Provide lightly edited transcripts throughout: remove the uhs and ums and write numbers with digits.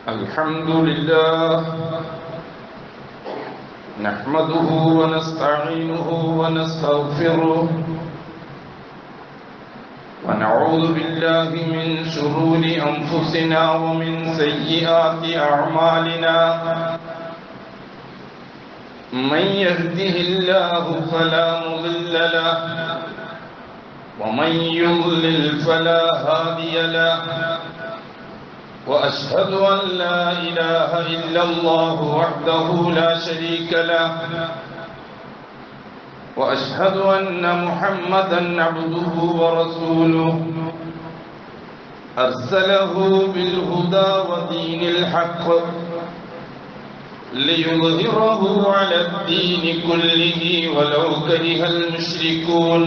الحمد لله نحمده ونستعينه ونستغفره ونعوذ بالله من شرور أنفسنا ومن سيئات أعمالنا من يهده الله فلا مضل له ومن يضلل فلا هادي له وأشهد أن لا إله إلا الله وحده لا شريك له وأشهد أن محمدا عبده ورسوله أرسله بالهدى ودين الحق ليظهره على الدين كله ولو كره المشركون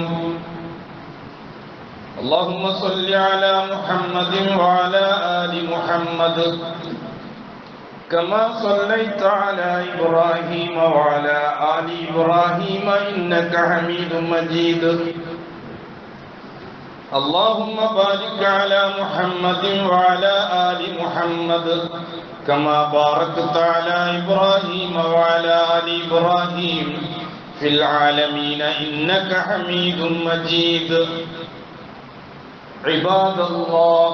اللهم صل على محمد وعلى آل محمد كما صليت على إبراهيم وعلى آل إبراهيم إنك حميد مجيد اللهم بارك على محمد وعلى آل محمد كما باركت على إبراهيم وعلى آل إبراهيم في العالمين إنك حميد مجيد عباد الله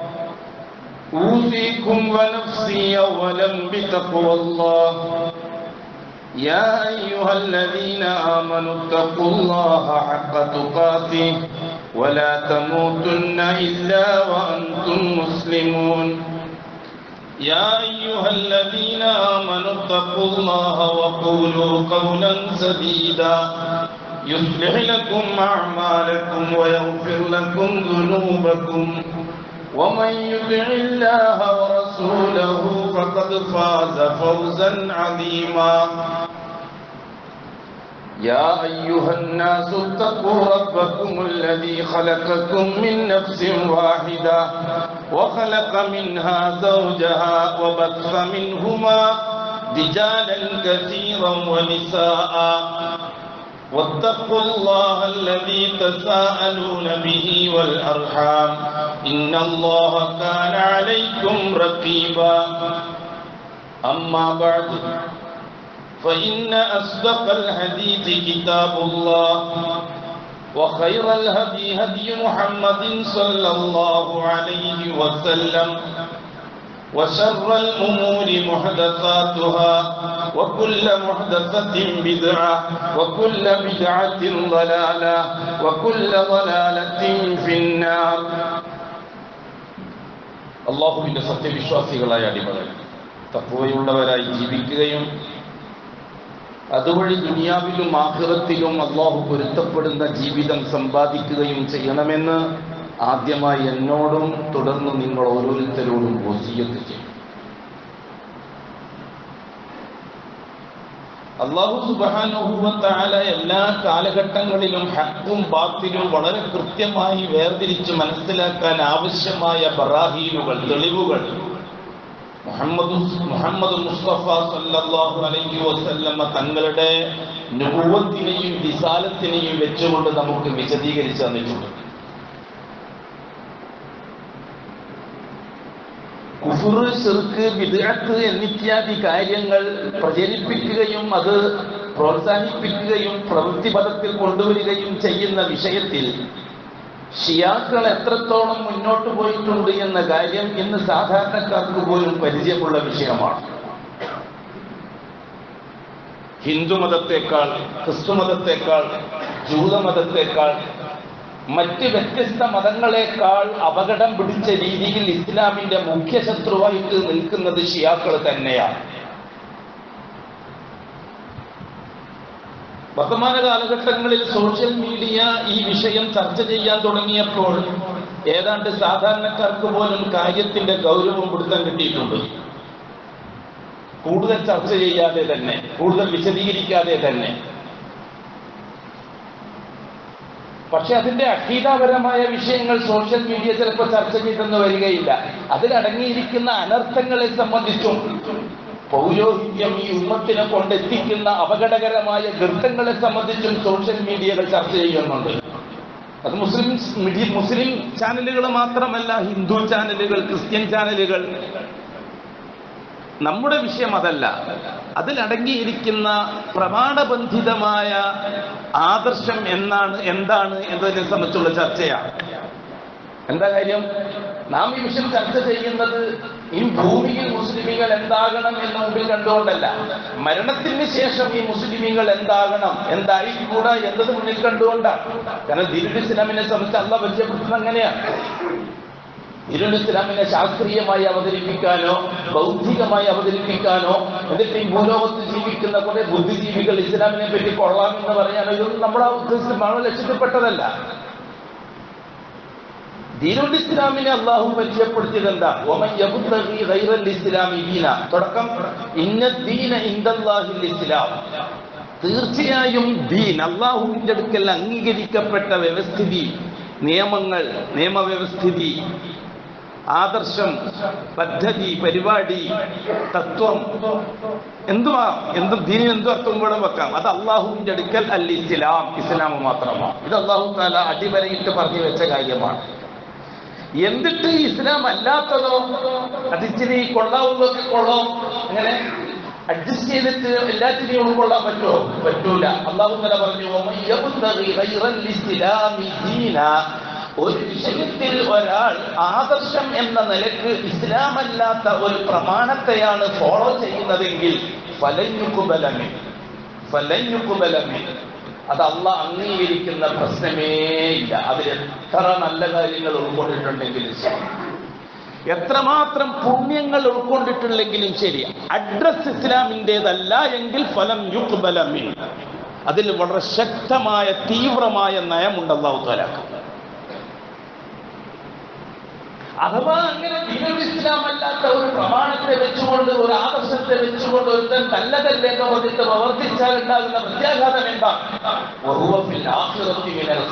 أوصيكم ونفسي أولا بتقوى الله يا أيها الذين آمنوا اتقوا الله حق تقاته ولا تموتن إلا وأنتم مسلمون يا أيها الذين آمنوا اتقوا الله وقولوا قولا سديدا يصلح لكم أعمالكم ويغفر لكم ذنوبكم ومن يطع الله ورسوله فقد فاز فوزا عظيما يا أيها الناس اتقوا ربكم الذي خلقكم من نفس واحدة وخلق منها زوجها وبث منهما رجالا كثيرا ونساء واتقوا الله الذي تساءلون به والأرحام إن الله كان عليكم رقيبا أما بعد فإن أصدق الحديث كتاب الله وخير الهدي هدي محمد صلى الله عليه وسلم وشر الأمور محدثاتها وكل محدثة بدعة وكل بدعة ضلالة وكل ضلالة في النار അല്ലാഹുവിന്റെ സത്യവിശ്വാസികളായ അടിമകൾ തഖ്വയുള്ളവരായി ജീവിക്കുകയും അതുവഴി ദുനിയാവിലും ആഖിറത്തിലും അല്ലാഹു പൊരുത്തപ്പെടുന്ന ജീവിതം സമ്പാദിക്കുകയും ചെയ്യണമെന്ന് ആദ്യമായി എന്നോടും തുടർന്ന് നിങ്ങൾ ഓരോരുത്തരോടും വസിയ്യത്ത് ചെയ്യും. അല്ലാഹു സുബ്ഹാനഹു വ തആല എല്ലാ കാലഘട്ടങ്ങളിലും ഹഖും ബാത്തിലും വളരെ കൃത്യമായി വേർതിരിച്ച് മനസ്സിലാക്കാൻ ആവശ്യമായ ബറാഹീനുകൾ, തെളിവുകൾ മുഹമ്മദ് മുസ്തഫ സല്ലല്ലാഹു അലൈഹി വസല്ലമ തങ്ങളുടെ നുബുവത്തിനെയും റിസാലത്തിനെയും വെച്ചുകൊണ്ട് നമുക്ക് വിശദീകരിച്ചു തന്നിട്ടുണ്ട്. കുഫ്ർ, ശിർക്ക്, ബിദ്അത്ത് എന്നിത്യാദി കാര്യങ്ങൾ പ്രചരിപ്പിക്കുകയും അത് പ്രോത്സാഹിപ്പിക്കുകയും പ്രവൃത്തിപഥത്തിൽ കൊണ്ടുവരികയും ചെയ്യുന്ന വിഷയത്തിൽ ഷിയാക്കൾ എത്രത്തോളം മുന്നോട്ട് പോയിട്ടുണ്ട് എന്ന കാര്യം ഇന്ന് സാധാരണക്കാർക്ക് പോലും പരിചയമുള്ള വിഷയമാണ്. ഹിന്ദുമതത്തെക്കാൾ, ക്രിസ്തുമതത്തെക്കാൾ, ജൂതമതത്തെക്കാൾ മറ്റ് വ്യത്യസ്ത മതങ്ങളെക്കാൾ അപകടം പിടിച്ച രീതിയിൽ ഇസ്ലാമിന്റെ മുഖ്യ ശത്രുവായിട്ട് നിൽക്കുന്നത് ഷിയാക്കൾ തന്നെയാണ്. വർത്തമാന കാലഘട്ടങ്ങളിൽ സോഷ്യൽ മീഡിയ ഈ വിഷയം ചർച്ച ചെയ്യാൻ തുടങ്ങിയപ്പോൾ ഏതാണ്ട് സാധാരണക്കാർക്ക് പോലും കാര്യത്തിന്റെ ഗൗരവം പിടുത്തം കിട്ടിയിട്ടുണ്ട്. കൂടുതൽ ചർച്ച ചെയ്യാതെ തന്നെ, കൂടുതൽ വിശദീകരിക്കാതെ തന്നെ. പക്ഷെ അതിന്റെ അഖീദാപരമായ വിഷയങ്ങൾ സോഷ്യൽ മീഡിയ ചിലപ്പോൾ ചർച്ച ചെയ്തെന്ന് വരികയില്ല. അതിലടങ്ങിയിരിക്കുന്ന അനർത്ഥങ്ങളെ സംബന്ധിച്ചും പൗരോഹിത്യം ഈ ഉമ്മത്തിനെ കൊണ്ടെത്തിക്കുന്ന അപകടകരമായ ഗർത്തങ്ങളെ സംബന്ധിച്ചും സോഷ്യൽ മീഡിയകൾ ചർച്ച ചെയ്യുന്നുണ്ട്. അത് മുസ്ലിം ചാനലുകൾ മാത്രമല്ല, ഹിന്ദു ചാനലുകൾ, ക്രിസ്ത്യൻ ചാനലുകൾ, നമ്മുടെ വിഷയം അതല്ല. അതിലടങ്ങിയിരിക്കുന്ന പ്രമാണബന്ധിതമായ ആദർശം എന്താണ് എന്നതിനെ സംബന്ധിച്ചുള്ള ചർച്ചയാണ്. എന്താ കാര്യം? നാം ഈ വിഷയം ചർച്ച ചെയ്യുന്നത് ഈ ഭൂമിയിൽ മുസ്ലിമീങ്ങൾ എന്താകണം എന്ന് മുമ്പിൽ കണ്ടുകൊണ്ടല്ല, മരണത്തിന് ശേഷം ഈ മുസ്ലിമീങ്ങൾ എന്താകണം, എന്തായിക്കൂടാ എന്നത് മുന്നിൽ കണ്ടുകൊണ്ടാണ്. കാരണം ദീനുൽ ഇസ്ലാമിനെ സംബന്ധിച്ച് അല്ലാഹ് പരിചയപ്പെടുത്തുന്നത് അങ്ങനെയാണ്. ദീനുൽ ഇസ്ലാമിനെ ശാസ്ത്രീയമായി അവതരിപ്പിക്കാനോ ബൗദ്ധികമായി അവതരിപ്പിക്കാനോ എന്നിട്ട് ഈ ഭൂലോകത്ത് ജീവിക്കുന്ന കുറെ ബുദ്ധിജീവികൾ ഇസ്ലാമിനെ പറ്റി കൊള്ളാമെന്ന് പറയാനോ ഇതൊന്നും നമ്മുടെ ഉദ്ദേശമാണ്, ലക്ഷ്യത്തിൽപ്പെട്ടതല്ല. ദീനുൽ ഇസ്ലാമിനെ അള്ളാഹു പരിചയപ്പെടുത്തിയത് എന്താ? വമൻ യബ്തഗി ഗൈറൽ ഇസ്ലാമി ദീന. തുടക്കം ഇന്നദ്ദീന ഇൻദല്ലാഹിൽ ഇസ്ലാം. തീർച്ചയായും ദീൻ, അള്ളാഹുവിന്റെ അടുക്കൽ അംഗീകരിക്കപ്പെട്ട വ്യവസ്ഥിതി, നിയമങ്ങൾ, നിയമവ്യവസ്ഥിതി, ആദർശം, പദ്ധതി, പരിപാടി, തത്വം, എന്തും ദീനിന് എന്തും അർത്ഥം കൂടെ വെക്കാം. അത് അള്ളാഹുവിന്റെ അടുക്കൽ അൽ ഇസ്ലാം, ഇസ്ലാം മാത്രമാണ്. ഇത് അള്ളാഹു തആല അടിവരയിട്ട് പറഞ്ഞു വെച്ച കാര്യമാണ്. എന്നിട്ട് ഇസ്ലാം അല്ലാത്തതോ അതിച്ചിരി കൊള്ളാവുന്നതൊക്കെ കൊള്ളാം, അങ്ങനെ അഡ്ജസ്റ്റ് ചെയ്തിട്ട് എല്ലാത്തിനെയും ഉൾക്കൊള്ളാൻ പറ്റുമോ? പറ്റൂല. അല്ലാഹു തആല പറഞ്ഞു വമൻ യബ്തഗി ഗൈറൽ ഇസ്ലാമി ദീന. ഒരു വിഷയത്തിൽ ഒരാൾ ആദർശം എന്ന നിലക്ക് ഇസ്ലാം അല്ലാത്ത ഒരു പ്രമാണത്തെയാണ് ഫോളോ ചെയ്യുന്നതെങ്കിൽ ഫലൻ യുഖ്ബല മിൻഹു. അത് അള്ളാഹ് അംഗീകരിക്കുന്ന പ്രശ്നമേ ഇല്ല. അതിൽ എത്ര നല്ല കാര്യങ്ങൾ ഉൾക്കൊണ്ടിട്ടുണ്ടെങ്കിലും ശരി, എത്രമാത്രം പുണ്യങ്ങൾ ഉൾക്കൊണ്ടിട്ടുണ്ടെങ്കിലും ശരി, അഡ്രസ് ഇസ്ലാമിൻ്റെതല്ല എങ്കിൽ ഫലം യുഖ്ബല മിൻഹു. അതിൽ വളരെ ശക്തമായ തീവ്രമായ നയമുണ്ട് അല്ലാഹു തആലക്ക്. അഥവാ അങ്ങനെ ദീനുൽ ഇസ്ലാം അല്ലാത്ത ഒരു പ്രമാണത്തെ വെച്ചുകൊണ്ട്, ഒരു ആദർശത്തെ വെച്ചുകൊണ്ട് ഒരുത്തൻ തല്ലതല്ലെന്ന് പറഞ്ഞിട്ട് പ്രവർത്തിച്ചാൽ ഉണ്ടാകുന്ന പ്രത്യാഘാതം എന്താ? വഹുവ ഫിൽ ആഖിറത്തി മിനൽ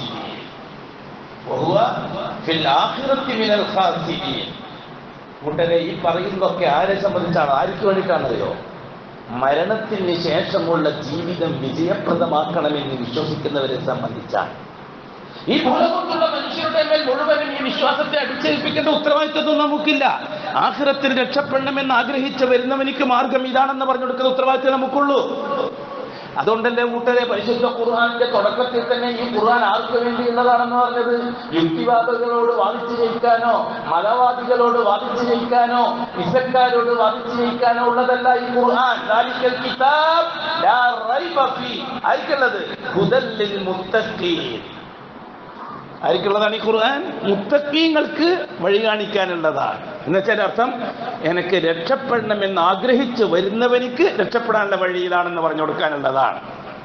ഖാസിരീൻ. കൂട്ടരെ, ഈ പറയുന്നതൊക്കെ ആരെ സംബന്ധിച്ചാണ്? ആർക്ക് വേണ്ടിയിട്ടാണല്ലോ? മരണത്തിന് ശേഷമുള്ള ജീവിതം വിജയപ്രദമാക്കണമെന്ന് വിശ്വസിക്കുന്നവരെ സംബന്ധിച്ചാണ്. ഈ ഭൂലോകത്തുള്ള മനുഷ്യരുടെ മേൽ മുഴുവനും ഈ വിശ്വാസത്തെ അടിച്ചേൽപ്പിക്കേണ്ട ഉത്തരവാദിത്വം നമുക്കില്ല. ആഖിറത്തിൽ രക്ഷപ്പെടണമെന്ന് ആഗ്രഹിച്ച് വരുന്നവനിക്ക് മാർഗം ഇതാണെന്ന് പറഞ്ഞു കൊടുക്കുന്ന ഉത്തരവാദിത്വം നമുക്കുള്ളൂ. അതുകൊണ്ടല്ലേ കൂട്ടരെ പരിശുദ്ധ ഖുർആനിന്റെ തുടക്കത്തിൽ തന്നെ ഈ ഖുർആൻ ആർക്ക് വേണ്ടിയുള്ളതാണെന്ന് പറഞ്ഞത്? യുക്തിവാദികളോട് വാദിച്ചു ജയിക്കാനോ, മതവാദികളോട് വാദിച്ചു ജയിക്കാനോ, ഇസക്കാരോട് വാദിച്ചു ജയിക്കാനോ ഉള്ളതല്ല ഈ ഖുർആൻ. ദാലിക്കൽ കിതാബ് ലാ റൈബ ഫീ. ആർക്കുള്ളത്? ഹുദൽ ലിൽ മുത്തഖീൻ. ആർക്കുള്ളതാണ് ഈ ഖുർആൻ? മുത്തഖീങ്ങൾക്ക് വഴി കാണിക്കാനുള്ളതാണ്. എന്നുവെച്ചാൽ അർത്ഥം, എനിക്ക് രക്ഷപ്പെടണമെന്ന് ആഗ്രഹിച്ച് വരുന്നവനിക്ക് രക്ഷപ്പെടാനുള്ള വഴിയിലാണെന്ന് പറഞ്ഞു കൊടുക്കാനുള്ളതാണ്.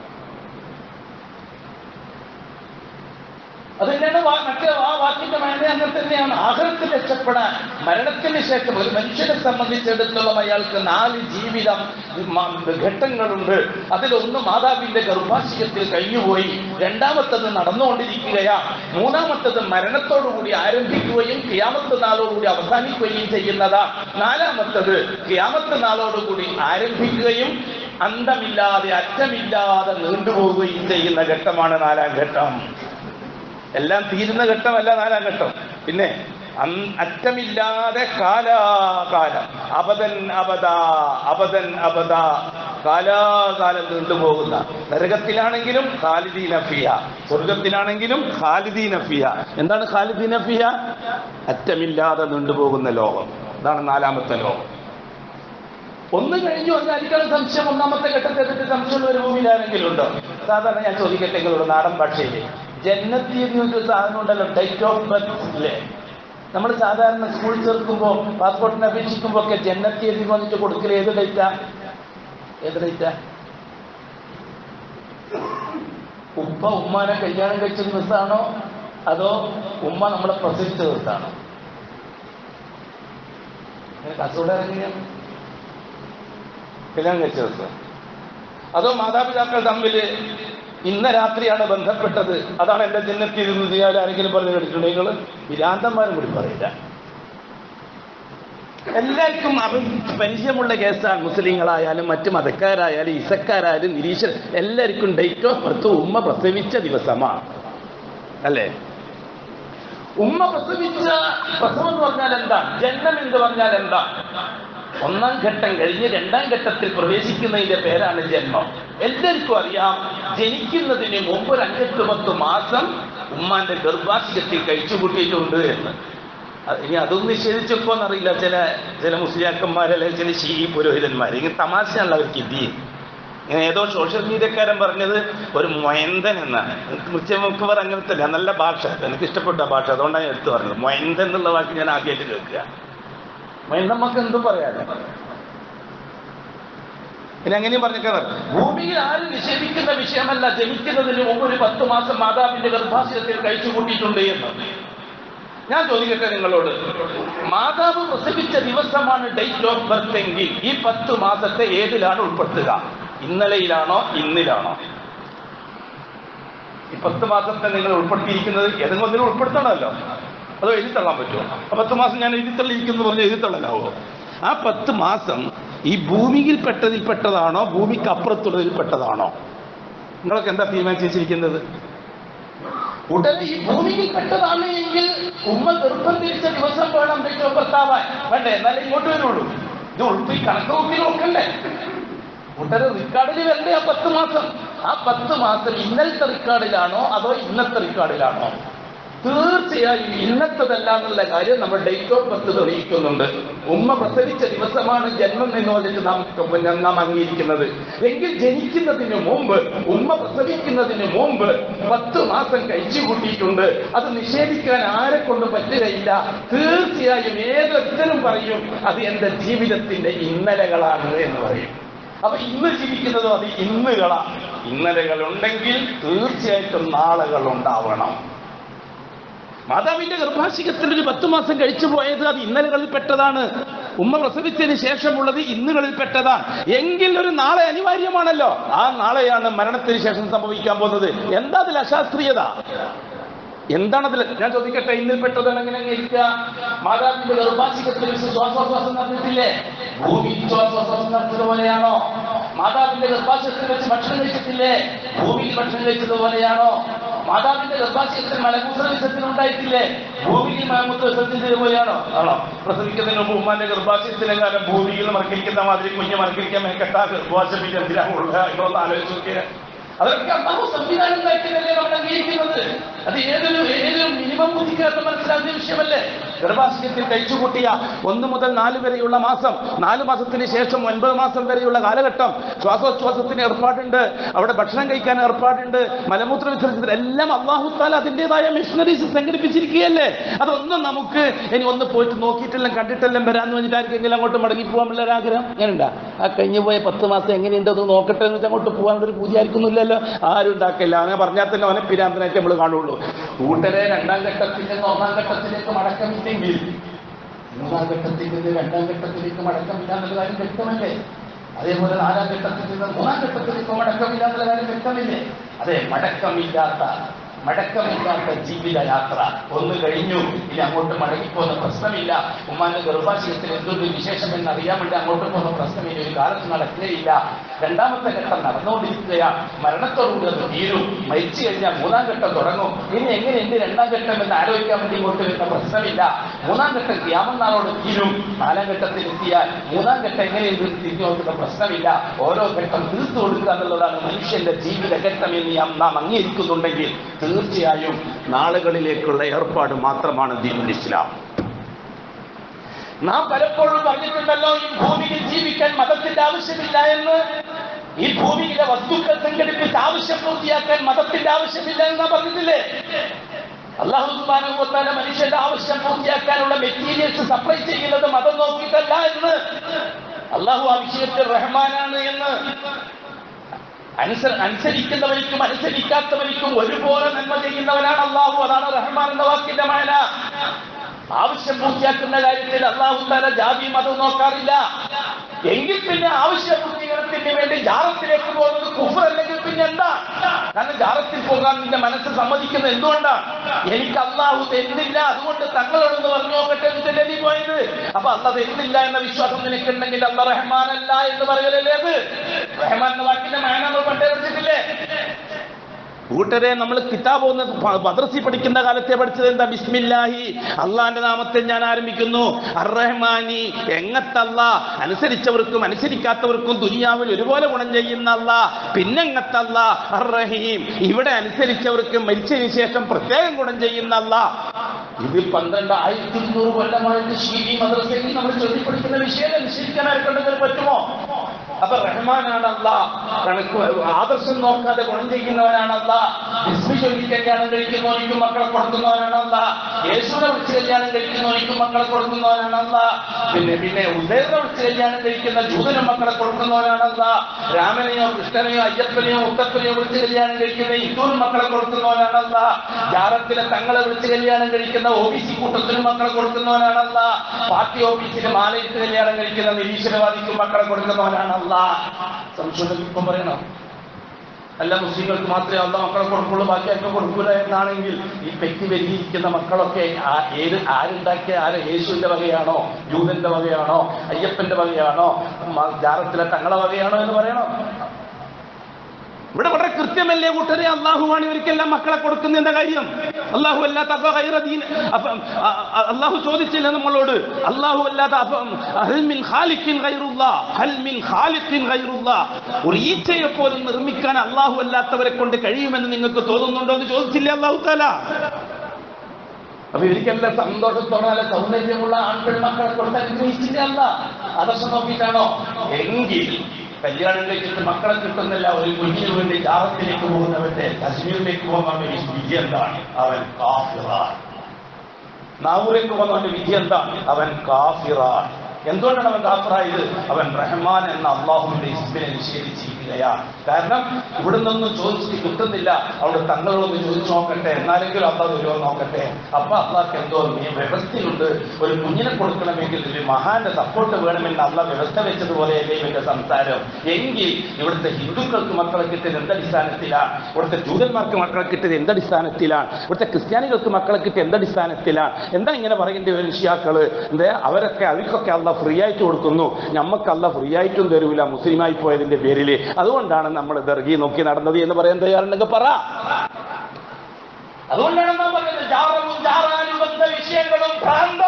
അത് തന്നെയാണ് മറ്റേ ആ വാക്കിന്റെ മഴ അങ്ങനെ തന്നെയാണ്. ആഖിറത്തിൽ രക്ഷപ്പെടാൻ മരണത്തിന് ശേഷം ഒരു മനുഷ്യനെ സംബന്ധിച്ചിടത്തോളം അയാൾക്ക് 4 ജീവിതം ഘട്ടങ്ങളുണ്ട്. അതിലൊന്ന് മാതാവിന്റെ ഗർഭാശയത്തിൽ കഴിഞ്ഞുപോയി, രണ്ടാമത്തത് നടന്നുകൊണ്ടിരിക്കുകയാണ്, മൂന്നാമത്തത് മരണത്തോടുകൂടി ആരംഭിക്കുകയും ഖിയാമത്ത് നാളോടുകൂടി അവസാനിക്കുകയും ചെയ്യുന്നതാണ്, നാലാമത്തത് ഖിയാമത്ത് നാളോടുകൂടി ആരംഭിക്കുകയും അന്തമില്ലാതെ അറ്റമില്ലാതെ നീണ്ടുപോവുകയും ചെയ്യുന്ന ഘട്ടമാണ് 4ാം ഘട്ടം. എല്ലാം തീരുന്ന ഘട്ടമല്ല 4ാം ഘട്ടം. പിന്നെ അറ്റമില്ലാതെ കാലാകാലം, അബദൻ അബദാ കാലാകാലം നീണ്ടുപോകുന്ന, നരകത്തിലാണെങ്കിലും ഖാലിദീന ഫിഹ, സ്വർഗത്തിലാണെങ്കിലും ഖാലിദീന ഫിഹ. എന്താണ് ഖാലിദീന ഫിഹ? അറ്റമില്ലാതെ നീണ്ടുപോകുന്ന ലോകം. അതാണ് 4ാമത്തെ ലോകം. ഒന്ന് കഴിഞ്ഞു വന്നായിരിക്കും സംശയം. 1ാമത്തെ ഘട്ടത്തെ പറ്റി സംശയമുള്ള ഒരു ഭൂമിയിൽ ആരെങ്കിലും ഉണ്ടോ? സാധാരണ ഞാൻ ചോദിക്കട്ടെ നിങ്ങളോട് നാടൻ ഭാഷയിൽ, ജന്നത്തി എന്നൊരു സാധനം ഉണ്ടല്ലോ, ഡേറ്റ് ഓഫ് ബർത്ത് ഇല്ലേ? നമ്മൾ സാധാരണ സ്കൂളിൽ ചേർക്കുമ്പോൾ പാസ്പോർട്ടിന് അപേക്ഷിക്കുമ്പോൾ ഒക്കെ ജന്നത്തി എന്ന് വന്നിട്ട് കൊടുക്കൽ ഏത് ഡേറ്റാ? ഉമ്മാനെ കല്യാണം കഴിച്ച ദിവസമാണോ അതോ ഉമ്മ നമ്മളെ പ്രസവിച്ച ദിവസമാണോ? കാസർഗോഡ് ഇറങ്ങിയാണ് കല്യാണം കഴിച്ച ദിവസം, അതോ മാതാപിതാക്കൾ തമ്മിൽ ഇന്ന രാത്രിയാണ് ബന്ധപ്പെട്ടത്, അതാണ് എന്റെ ജന്നത്തിരുന്ന് ചെയ്യാൻ ആരെങ്കിലും പറഞ്ഞു കേട്ടിട്ടുണ്ട്? നിങ്ങൾ വിരാന്തന്മാരും കൂടി പറയില്ല. എല്ലാവർക്കും പരിചയമുള്ള കേസാണ്. മുസ്ലിങ്ങളായാലും മറ്റു മതക്കാരായാലും ഇസക്കാരായാലും നിരീശ്വര എല്ലാവർക്കും ഡേറ്റ് ഓഫ് ബർത്ത് ഉമ്മ പ്രസവിച്ച ദിവസമാണ്, അല്ലേ? ഉമ്മ പ്രസവിച്ച പ്രസവം എന്ന് പറഞ്ഞാൽ എന്താ, ജന്മം എന്ന് പറഞ്ഞാൽ എന്താ? ഒന്നാം ഘട്ടം കഴിഞ്ഞ് രണ്ടാം ഘട്ടത്തിൽ പ്രവേശിക്കുന്നതിന്റെ പേരാണ് ജന്മം. എല്ലാവർക്കും അറിയാം, ജനിക്കുന്നതിന് മുമ്പ് ഒരു 5-10 മാസം ഉമ്മാന്റെ ഗർഭാശയത്തിൽ കഴിച്ചുകൂട്ടിയിട്ടുണ്ട് എന്ന്. ഇനി അതൊന്നും നിഷേധിച്ചപ്പോന്നറിയില്ല ചില മുസ്ലിയാക്കന്മാരല്ലെ ചില ശീ പുരോഹിതന്മാർ. ഇങ്ങനെ തമാശയുള്ള അവർക്ക് ഇത്. ഇങ്ങനെ ഏതോ സോഷ്യൽ മീഡിയക്കാരൻ പറഞ്ഞത് ഒരു മൊയന്തൻ എന്നാണ്. മുഖ്യമന്ത്രി അങ്ങനത്തെ നല്ല ഭാഷ, എനിക്ക് ഇഷ്ടപ്പെട്ട ഭാഷ, അതുകൊണ്ടാണ് ഞാൻ എടുത്തു പറഞ്ഞത്. മൊയന്തൻ എന്നുള്ള വാക്ക് ഞാൻ ആദ്യമായിട്ട് കേൾക്കുക. നമുക്ക് എന്തും പറയാതെ പിന്നെ അങ്ങനെയും പറഞ്ഞേക്കാണ്. ഭൂമിയിൽ ആരും നിഷേധിക്കുന്ന വിഷയമല്ല ജനിക്കുന്നതിന് മുമ്പ് ഒരു 10 മാസം മാതാവിന്റെ ഗർഭാശയത്തിൽ കഴിച്ചു കൂട്ടിയിട്ടുണ്ട് എന്ന്. ഞാൻ ചോദിക്കട്ടെ നിങ്ങളോട്, മാതാവ് പ്രസവിച്ച ദിവസമാണ് ഡേറ്റ് ഓഫ് ബർത്ത് എങ്കിൽ ഈ 10 മാസത്തെ ഏതിലാണ് ഉൾപ്പെടുത്തുക? ഇന്നലെയിലാണോ ഇന്നിലാണോ? ഈ 10 മാസത്തെ നിങ്ങൾ ഉൾപ്പെടുത്തിയിരിക്കുന്നത് ഏതെങ്കിലും ഉൾപ്പെടുത്തണമല്ലോ. അതോ എഴുതിത്തള്ളാൻ പറ്റുമോ? 10 മാസം ഞാൻ എഴുതിത്തള്ളിയിരിക്കുന്നു പറഞ്ഞ് എഴുതിത്തള്ളലാവോ? ആ 10 മാസം ഈ ഭൂമിയിൽപ്പെട്ടതിൽപ്പെട്ടതാണോ ഭൂമിക്ക് അപ്പുറത്തുള്ളതിൽപ്പെട്ടതാണോ? നിങ്ങളൊക്കെ എന്താ തീരുമാനിച്ചിരിക്കുന്നത്? ഉടനെ ഈ ഭൂമിയിൽപ്പെട്ടതാണ് എങ്കിൽ ഉമ്മ ഗർഭം ധരിച്ച ദിവസം വേണം ഭർത്താവാൻ വേണ്ടേ, എന്നാലും ഇങ്ങോട്ട് വരുള്ളൂ. ഇത് ഉൾപ്പി കണക്ക് നോക്കി നോക്കണ്ടേ? ഉടനെ റിക്കാർഡിൽ വരണ്ടേ ആ 10 മാസം? ആ 10 മാസം ഇന്നലത്തെ റിക്കാർഡിലാണോ അതോ ഇന്നത്തെ റിക്കാർഡിലാണോ? തീർച്ചയായും ഇന്നത്തതല്ല എന്നുള്ള കാര്യം നമ്മൾ ഡേറ്റ് ഓഫ് ബർത്ത് തെളിയിക്കുന്നുണ്ട്. ഉമ്മ പ്രസവിച്ച ദിവസമാണ് ജന്മം എന്ന് പറഞ്ഞിട്ട് നാം അംഗീകരിക്കുന്നത്. എങ്കിൽ ജനിക്കുന്നതിന് മുമ്പ്, ഉമ്മ പ്രസവിക്കുന്നതിന് മുമ്പ് 10 മാസം കഴിച്ചു കൂട്ടിയിട്ടുണ്ട്. അത് നിഷേധിക്കാൻ ആരെ കൊണ്ടും പറ്റുകയില്ല. തീർച്ചയായും ഏതൊരുത്തരും പറയും അത് എന്റെ ജീവിതത്തിന്റെ ഇന്നലകളാണ് എന്ന് പറയും. അപ്പൊ ഇന്ന് ജീവിക്കുന്നതും അത് ഇന്നുകളാണ്. ഇന്നലകൾ ഉണ്ടെങ്കിൽ തീർച്ചയായിട്ടും നാളുകൾ ഉണ്ടാവണം. മാതാവിന്റെ ഗർഭാശയത്തിൽ ഒരു 10 മാസം കഴിച്ചു പോയത് അത് ഇന്നലകളിൽ പെട്ടതാണ്. ഉമ്മ പ്രസവിച്ചതിന് ശേഷമുള്ളത് ഇന്നുകളിൽ പെട്ടതാണ്. എങ്കിൽ ഒരു നാളെ അനിവാര്യമാണല്ലോ. ആ നാളെയാണ് മരണത്തിന് ശേഷം സംഭവിക്കാൻ പോകുന്നത്. എന്താ അതിൽ അശാസ്ത്രീയത? എന്താണതിൽ? ഞാൻ ചോദിക്കട്ടെ, ഇന്നിൽപ്പെട്ടതാണ് എങ്ങനെ ഇരിക്കുക? മാതാവിന്റെ ഗർഭാശയത്തിൽ ശ്വാസോച്ഛ്വാസം നടന്നിട്ടില്ലേ? ഭൂമി ശ്വാസോച്ഛ്വാസം നടത്തുന്നത് പോലെയാണോ? മാതാവിന്റെ ഗർഭാശയത്തിൽ വെച്ച് ഭക്ഷണം കഴിച്ചിട്ടില്ലേ? ഭൂമിയിൽ ഭക്ഷണം കഴിച്ചതുപോലെയാണോ? മാതാവിന്റെ ഗർഭാശയത്തിൽ മലമൂത്ര വിസർജനം ഉണ്ടായിട്ടില്ലേ? ഭൂമിയിൽ മലമൂത്ര വിസർജനം പോലെയാണോ? ആണോ? പ്രസവിക്കുന്നതിന് മുമ്പ് ഉമ്മാന്റെ ഗർഭാശയത്തിലെങ്ങാനും ഭൂമിയിൽ മറക്കിരിക്കുന്ന മാതിരി കുഞ്ഞ് മറക്കിരിക്കാൻ മേക്കെട്ടാ ഗർഭാശയം എന്തിനാണുള്ള എന്നൊന്ന് ആലോചിച്ച് നോക്കിയാൽ അതൊക്കെ അള്ളാഹു സംവിധാനം ഉണ്ടാക്കിയതല്ലേ നമ്മൾ അംഗീകരിക്കുന്നത്. അത് ഏതൊരു മിനിമം ബുദ്ധിക്കാരന് മനസ്സിലാകുന്ന വിഷയമല്ലേ? ഗർഭാശയത്തിൽ കഴിച്ചുകൂട്ടിയ 1 മുതൽ 4 വരെയുള്ള മാസം, 4 മാസത്തിന് ശേഷം 9 മാസം വരെയുള്ള കാലഘട്ടം ശ്വാസോച്ഛ്വാസത്തിന് ഏർപ്പാടുണ്ട്, അവിടെ ഭക്ഷണം കഴിക്കാൻ ഏർപ്പാടുണ്ട്, മലമൂത്ര വിസർജനത്തിന് എല്ലാം അള്ളാഹു താല അതിൻ്റെതായ മിഷനറീസ് സംഘടിപ്പിച്ചിരിക്കുകയല്ലേ. അതൊന്നും നമുക്ക് ഇനി ഒന്ന് പോയിട്ട് നോക്കിയിട്ടെല്ലാം കണ്ടിട്ടെല്ലാം വരാന്ന് പറഞ്ഞിട്ട് ആർക്കെങ്കിലും അങ്ങോട്ട് മടങ്ങിപ്പോകാനുള്ള ഒരാഗ്രഹം ഞാനുണ്ടാ? ആ കഴിഞ്ഞു പോയ 10 മാസം എങ്ങനെയുണ്ടെന്ന് നോക്കട്ടെ എന്ന് വെച്ചാൽ അങ്ങോട്ട് പോകാനുള്ളൊരു പൂജ ആയിരിക്കുന്നില്ലല്ലോ. ആരും ഉണ്ടാക്കില്ല. അങ്ങനെ പറഞ്ഞാൽ തന്നെ അവനെ പിരാന്തനായിട്ട് നമ്മൾ കാണുള്ളൂ. കൂട്ടരെ 2ാം ഘട്ടത്തിൽ നിന്ന് 1ാം ഘട്ടത്തിലേക്ക് മടക്കമില്ലെങ്കിൽ 3ാം ഘട്ടത്തിൽ നിന്ന് 2ാം ഘട്ടത്തിലേക്ക് മടക്കമില്ല എന്നുള്ള കാര്യം വ്യക്തമല്ലേ? അതേപോലെ 4ാം ഘട്ടത്തിൽ നിന്ന് 3ാം ഘട്ടത്തിലേക്ക് മടക്കമില്ല എന്നുള്ള കാര്യം വ്യക്തമില്ലേ? അതെ, മടക്കമില്ലാത്ത ജീവിതയാത്ര ഒന്ന് കഴിഞ്ഞു. ഇനി അങ്ങോട്ട് മടങ്ങിപ്പോകുന്ന പ്രശ്നമില്ല. ഉമ്മാന്റെ ഗർഭാശയത്തിൽ എന്തൊരു വിശേഷം എന്നറിയാൻ വേണ്ടി അങ്ങോട്ട് പോകുന്ന പ്രശ്നമില്ല. ഒരു കാലത്ത് നടക്കുകയില്ല. 2ാമത്തെ ഘട്ടം നടന്നുകൊണ്ടിരിക്കുകയാണ്. മരണത്തോടുകൂടി അത് തീരും. മരിച്ചു കഴിഞ്ഞാൽ 3ാം ഘട്ടം തുടങ്ങും. ഇനി എങ്ങനെയുണ്ട് 2ാം ഘട്ടം എന്ന് ആലോചിക്കാൻ വേണ്ടി ഇങ്ങോട്ട് വരുന്ന പ്രശ്നമില്ല. 3ാം ഘട്ടം ഖിയാമത്ത് നാളോട് തീരും. 4ാം ഘട്ടത്തിൽ എത്തിയാൽ 3ാം ഘട്ടം എങ്ങനെയുണ്ട് തിരിഞ്ഞു നോക്കുന്ന പ്രശ്നമില്ല. ഓരോ ഘട്ടം തീർത്തു കൊടുക്കുക എന്നുള്ളതാണ് മനുഷ്യന്റെ ജീവിത ഘട്ടം എന്ന് നാം അംഗീകരിക്കുന്നുണ്ടെങ്കിൽ തീർച്ചയായും നാളുകളിലേക്കുള്ള ഏർപ്പാട് മാത്രമാണ് ദീനുൽ ഇസ്ലാം. നാം പലപ്പോഴും പറഞ്ഞിട്ടുണ്ടല്ലോ, ഈ ഭൂമിയിൽ ജീവിക്കാൻ മതത്തിന്റെ ആവശ്യമില്ല എന്ന്. ഈ ഭൂമിയിലെ വസ്തുക്കൾ സംഘടിപ്പിച്ച് ആവശ്യം പൂർത്തിയാക്കാൻ മതത്തിന്റെ ആവശ്യമില്ല എന്ന് നാം പറഞ്ഞിട്ടില്ലേ? അല്ലാഹു സുബ്ഹാനഹു വ തആല മനുഷ്യന്റെ ആവശ്യം പൂർത്തിയാക്കാനുള്ള മെറ്റീരിയൽസ് സപ്ലൈ ചെയ്യുന്നത് മതം നോക്കിയിട്ടല്ല എന്ന്. അല്ലാഹു ആ വിഷയത്തിൽ റഹ്മാനാണ് എന്ന്. അനുസരിക്കുന്നവനിക്കും അനുസരിക്കാത്തവനിക്കും ഒരുപോലെ നന്മ ചെയ്യുന്നവനാണ് അല്ലാഹു. അതാണ് റഹ്മാൻ എന്ന വാക്കിന്റെ മാന. ആവശ്യം പൂർത്തിയാക്കുന്ന കാര്യത്തിൽ അല്ലാഹു തആല ജാതി മതം നോക്കാറില്ല. എങ്കിൽ പിന്നെ ആവശ്യ പൂർത്തീകരണത്തിന് വേണ്ടി ജാറത്തിലേക്ക് പോകുന്നത് കുഫർ അല്ലെങ്കിൽ പിന്നെ എന്താ? കാരണം ജാറത്തിൽ പോകാൻ നിന്റെ മനസ്സ് സമ്മതിക്കുന്നത് എന്തുകൊണ്ടാണ്? എനിക്ക് അല്ലാഹു തരുന്നില്ല, അതുകൊണ്ട് തങ്ങളോടൊന്ന് പറഞ്ഞു നോക്കട്ടെ എന്നിട്ടല്ലേ നീ പോയത്. അപ്പൊ അല്ലാഹ് തരുന്നില്ല എന്ന വിശ്വാസം നിനക്കുണ്ടെങ്കിൽ അല്ലാഹ് റഹ്മാനല്ല എന്ന് പറയലല്ലേ? അത് റഹ്മാൻ എന്ന വാക്കിന്റെ മാന നമ്മൾ പണ്ടേ പഠിച്ചിട്ടില്ലേ? കൂട്ടരെ നമ്മൾ കിതാബ് ഒന്ന് മദ്രസയിൽ പഠിക്കുന്ന കാലത്തെ പഠിച്ചത് എന്താ? ബിസ്മില്ലാഹി, അള്ളാന്റെ നാമത്തിൽ ഞാൻ ആരംഭിക്കുന്നു. അർറഹ്മാനി, എങ്ങത്തല്ല, അനുസരിച്ചവർക്കും അനുസരിക്കാത്തവർക്കും ദുനിയാവിൽ ഒരുപോലെ ഗുണം ചെയ്യുന്ന അല്ലാ. പിന്നെങ്ങത്തല്ല അർറഹീം, ഇവിടെ അനുസരിച്ചവർക്ക് മരിച്ചതിന് ശേഷം പ്രത്യേകം ഗുണം ചെയ്യുന്ന അല്ലാ. ഇത് 12,200 കൊല്ലമായിട്ട് ഷീബി മദ്രസയിൽ നമ്മൾ ചൊല്ലിപ്പടിക്കുന്ന വിഷയം അനുസരിക്കാൻ ആർക്കുണ്ടെങ്കിൽ പറ്റുമോ? അപ്പൊ റഹ്മാനാണ് അല്ലാഹ്, കണക്ക് ആദർശം നോക്കാതെ ഗുണം ചെയ്യുന്നവനാണ് അല്ലാഹ്. ബിസ്മി ചൊല്ലി കല്യാണം കഴിക്കുന്നവനിക്കും മക്കളെ കൊടുക്കുന്നവനാണ് അല്ലാഹ്. യേശുവിനെ വിളിച്ച് കല്യാണം കഴിക്കുന്നവനിക്കും മക്കളെ കൊടുക്കുന്നവനാണ് അല്ലാഹ്. പിന്നെ ഉദയനെ വിളിച്ച് കല്യാണം കഴിക്കുന്ന ജൂതനും മക്കളെ കൊടുക്കുന്നവനാണ് അല്ലാഹ്. രാമനെയോ കൃഷ്ണനെയോ അയ്യപ്പനെയോ മുത്തപ്പനെയോ വിളിച്ച് കല്യാണം കഴിക്കുന്ന ഹിന്ദുവിനും മക്കളെ കൊടുക്കുന്നവനാണ് അല്ലാഹ്. ജാറത്തിലെ തങ്ങളെ വിളിച്ച് കല്യാണം കഴിക്കുന്ന OBC കൂട്ടത്തിനും മക്കളെ കൊടുക്കുന്നവനാണ് അല്ലാഹ്. പാർട്ടി ഓഫീസിന് മാലയിട്ട് കല്യാണം കഴിക്കുന്ന നിരീശ്വരവാദിക്കും മക്കളെ കൊടുക്കുന്നവനാണ് അല്ലാഹ്. സംശയം ഇപ്പം പറയണം, അല്ല മുസ്ലിങ്ങൾക്ക് മാത്രമേ അല്ലാഹ് മക്കളെ കൊടുക്കുള്ളൂ, ബാക്കിയൊക്കെ കൊടുക്കൂല എന്നാണെങ്കിൽ ഈ പെറ്റി വലിയിരിക്കുന്ന മക്കളൊക്കെ ആരുണ്ടാക്കിയ യേശുവിന്റെ വകയാണോ, ജൂതന്റെ വകയാണോ, അയ്യപ്പന്റെ വകയാണോ, ജാറത്തിലെ തങ്ങളെ വകയാണോ എന്ന് പറയണോ? ഇവിടെ വളരെ കൃത്യമല്ലേ കൂട്ടരെ? അള്ളാഹുവാണ് ഇവർക്കെല്ലാം മക്കളെ കൊടുക്കുന്നതിന്റെ കാര്യം. അള്ളാഹു അല്ലാത്ത അള്ളാഹു ചോദിച്ചില്ല നമ്മളോട്, അള്ളാഹു അല്ലാത്ത ഒരു ഈച്ചയെ പോലും നിർമ്മിക്കാൻ അള്ളാഹു അല്ലാത്തവരെ കൊണ്ട് കഴിയുമെന്ന് നിങ്ങൾക്ക് തോന്നുന്നുണ്ടോ എന്ന് ചോദിച്ചില്ലേ അള്ളാഹു തആല? അപ്പൊ ഇവർക്കെല്ലാം സന്തോഷത്തോടെ നല്ല സൗന്ദര്യമുള്ള ആൺപിൾ മക്കളെ കൊടുത്താൽ അനുഗ്രഹിച്ചില്ലേ അല്ലാഹ്? ആദർശം നോക്കിയിട്ടാണോ? എങ്കിൽ കല്യാണം കഴിച്ചിട്ട് മക്കളെ കിട്ടുന്നില്ല, ഒരു കുഞ്ഞിന് വേണ്ടി ജാറത്തിലേക്ക് പോകുന്നവന്റെ കശ്മീരിലേക്ക് പോകാൻ വേണ്ടി വിധി എന്താണ്? അവൻ കാഫിറാൻ. നാവൂരേക്ക് പോകുന്നവന്റെ വിധി എന്താണ്? അവൻ കാഫിറാൻ. എന്തുകൊണ്ടാണ് അവൻ കാഫിറായത്? അവൻ റഹ്മാൻ എന്ന അള്ളാഹുവിന്റെ ഇസ്മിനെ നിഷേധിച്ചിരിക്കുകയാണ്. കാരണം ഇവിടെ നിന്നൊന്നും ചോദിച്ചിട്ട് കിട്ടുന്നില്ല, അവിടെ തങ്ങളൊന്ന് ചോദിച്ചു നോക്കട്ടെ, എന്നാലെങ്കിലും അള്ളാഹ് വരുമോ നോക്കട്ടെ. അപ്പൊ അള്ളാഹ്ക്ക് എന്തോ വ്യവസ്ഥയുണ്ട്. ഒരു കുഞ്ഞിനെ കൊടുക്കണമെങ്കിൽ ഒരു മഹാന്റെ സപ്പോർട്ട് വേണമെന്ന് അള്ളാഹ് വ്യവസ്ഥ വെച്ചതുപോലെയല്ലേ ഇവന്റെ സംസാരം. എങ്കിൽ ഇവിടുത്തെ ഹിന്ദുക്കൾക്ക് മക്കളെ കിട്ടിയത് എന്തടിസ്ഥാനത്തിലാണ്? ഇവിടുത്തെ ജൂതന്മാർക്ക് മക്കളെ കിട്ടിയത് എന്തടിസ്ഥാനത്തിലാണ്? ഇവിടുത്തെ ക്രിസ്ത്യാനികൾക്ക് മക്കളെ കിട്ടിയത് എന്തടിസ്ഥാനത്തിലാണ്? എന്താ ഇങ്ങനെ പറയേണ്ടി വരും? ഷിയാക്കള് എന്താ അവർക്കൊക്കെ അള്ളാഹ് ഫ്രീ ആയിട്ട് കൊടുക്കുന്നു, നമ്മക്ക് അള്ളാഹ് ഫ്രീ ആയിട്ടും തരൂല മുസ്ലിമായി പോയതിന്റെ പേരിൽ. അതുകൊണ്ടാണ് നമ്മൾ ദർഗി നോക്കി നടന്നത് എന്ന് പറയാൻ തയ്യാറുണ്ടെങ്കിൽ പറ. അതുകൊണ്ടാണ് നാം പറയുന്നത് ജാറവും ജാറാനുബന്ധ വിഷയങ്ങളും ഭ്രാന്ത.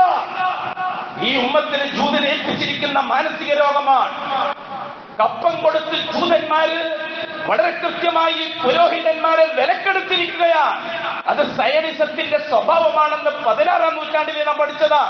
ഈ ഉമ്മത്തിന് ജൂതനെ ഏൽപ്പിച്ചിരിക്കുന്ന മാനസിക രോഗമാണ്. കപ്പം കൊടുത്ത് ജൂതന്മാര് വളരെ കൃത്യമായി പുരോഹിതന്മാരെ വിലക്കെടുത്തിരിക്കുകയാണ്. അത് സയനിസത്തിന്റെ സ്വഭാവമാണെന്ന് 16-ാം നൂറ്റാണ്ടിലെ നാം പഠിച്ചതാ.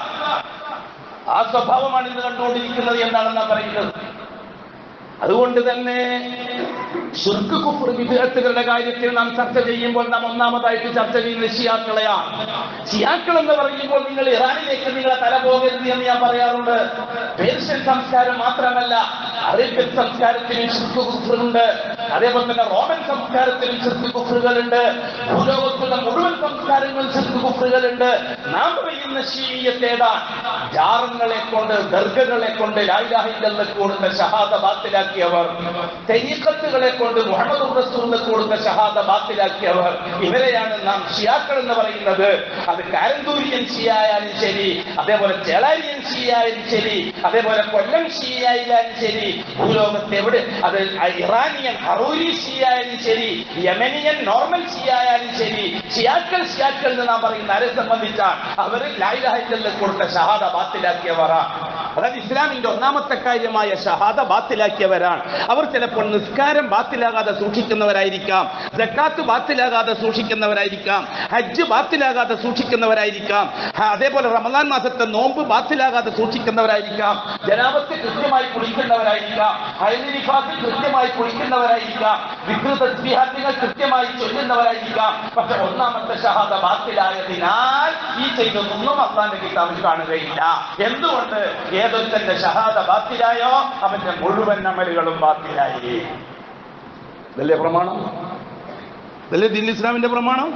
ആ സ്വഭാവമാണ് ഇന്ന് കണ്ടുകൊണ്ടിരിക്കുന്നത് എന്നാണ് നാം പറയുന്നത്. അതുകൊണ്ട് തന്നെ ശിർക്ക് കുഫ്ർ വിദ്അത്തുകളുടെ കാര്യത്തിൽ നാം ചർച്ച ചെയ്യുമ്പോൾ നാം ഒന്നാമതായിട്ട് ചർച്ച ചെയ്യുന്നത് ഷിയാക്കളെയാണ്. ഷിയാക്കൾ എന്ന് പറയുമ്പോൾ നിങ്ങൾ ഇറാനിലേക്ക് നിങ്ങളെ തല പോകരുത് എന്ന് ഞാൻ പറയാറുണ്ട്. പേർഷ്യൻ സംസ്കാരം മാത്രമല്ല, അറേബ്യൻ സംസ്കാരത്തിലും ശിർക്ക് കുഫ്റുണ്ട്. അതേപോലെ തന്നെ റോമൻ സംസ്കാരത്തിലും ശിർക്ക് കുഫ്റുകളുണ്ട്. ഭൂലോകത്തുള്ള മുഴുവൻ സംസ്കാരങ്ങളിലും ശിർക്ക് കുഫ്റുകളുണ്ട്. നാം പറയുന്ന ഷീഇയ്യത്തേതാണ്? ജാറങ്ങളെ കൊണ്ട്, ദർഗകളെ കൊണ്ട് ലാ ഇലാഹ ഇല്ലല്ലാഹ് കൊടുത്ത ഷഹാദ ബാത്തിലാക്കിയവർ, തരീഖത്തുകളെ കൊണ്ട് മുഹമ്മദ് റസൂലിന് കൊടുത്ത ഷഹാദ ബാത്തിലാക്കിയവർ, ഇവരെയാണ് നാം ഷിയാക്കൾ എന്ന് പറയുന്നത്. അത് കാരന്തൂരിയൻ ഷിയ ആയാലും ശരി, അതേപോലെ ചേളാരിയൻ ഷിയ ആയാലും ശരി, അതേപോലെ കൊല്ലം ഷിയ ആയാലും ശരി, ഭൂലോകത്ത് എവിടെ അത് ഇറാനിയൻ ഹറൂരി ഷിയ ആയാലും ശരി, യമനിയൻ നോർമൽ ഷിയ ആയാലും ശരി, ഷിയാക്കൾ എന്ന് നാം പറയുന്ന ആരെ സംബന്ധിച്ചാണ്? അവർ ലാ ഇലാഹ ഇല്ലല്ലാഹ് കൊടുത്ത ഷഹാദ ബാത്തിലാക്കിയവരാണ്. അതായത് ഇസ്ലാമിന്റെ ഒന്നാമത്തെ കാര്യമായ ഷഹാദ ബാത്തിലാക്കിയവരാണ്. അവർ ചിലപ്പോൾ നിസ്കാരം ബാത്തിലാകാതെ സൂക്ഷിക്കുന്നവരായിരിക്കാം, സക്കാത്ത് ബാത്തിലാകാതെ സൂക്ഷിക്കുന്നവരായിരിക്കാം, ഹജ്ജ് ബാത്തിലാകാതെ സൂക്ഷിക്കുന്നവരായിരിക്കാം, അതേപോലെ റമദാൻ മാസത്തെ നോമ്പ് ബാത്തിലാകാതെ സൂക്ഷിക്കുന്നവരായിരിക്കാം, ജനാബത്ത് കൃത്യമായി കുളിക്കുന്നവരായിരിക്കാം, ഹൈദ് നിഫാസ് കൃത്യമായി കുളിക്കുന്നവരായിരിക്കാം, ദിക്ർ തസ്ബീഹാത്തുകൾ കൃത്യമായി ചൊല്ലുന്നവരായിരിക്കാം. പക്ഷെ ഒന്നാമത്തെ ഷഹാദ ബാത്തിലായതിനാൽ ഈ ചെയ്തതൊന്നും അല്ലാഹുവിന്റെ കിതാബിൽ കാണുകയില്ല. എന്തുകൊണ്ട്? ഏതൊരുത്തന്റെ ഷഹാദ ബാത്തിലായോ അവന്റെ മുഴുവൻ അമലുകളും ബാത്തിലായി. ഇതല്ലേ പ്രമാണം? ഇതല്ലേ ദീൻ ഇസ്ലാമിന്റെ പ്രമാണം?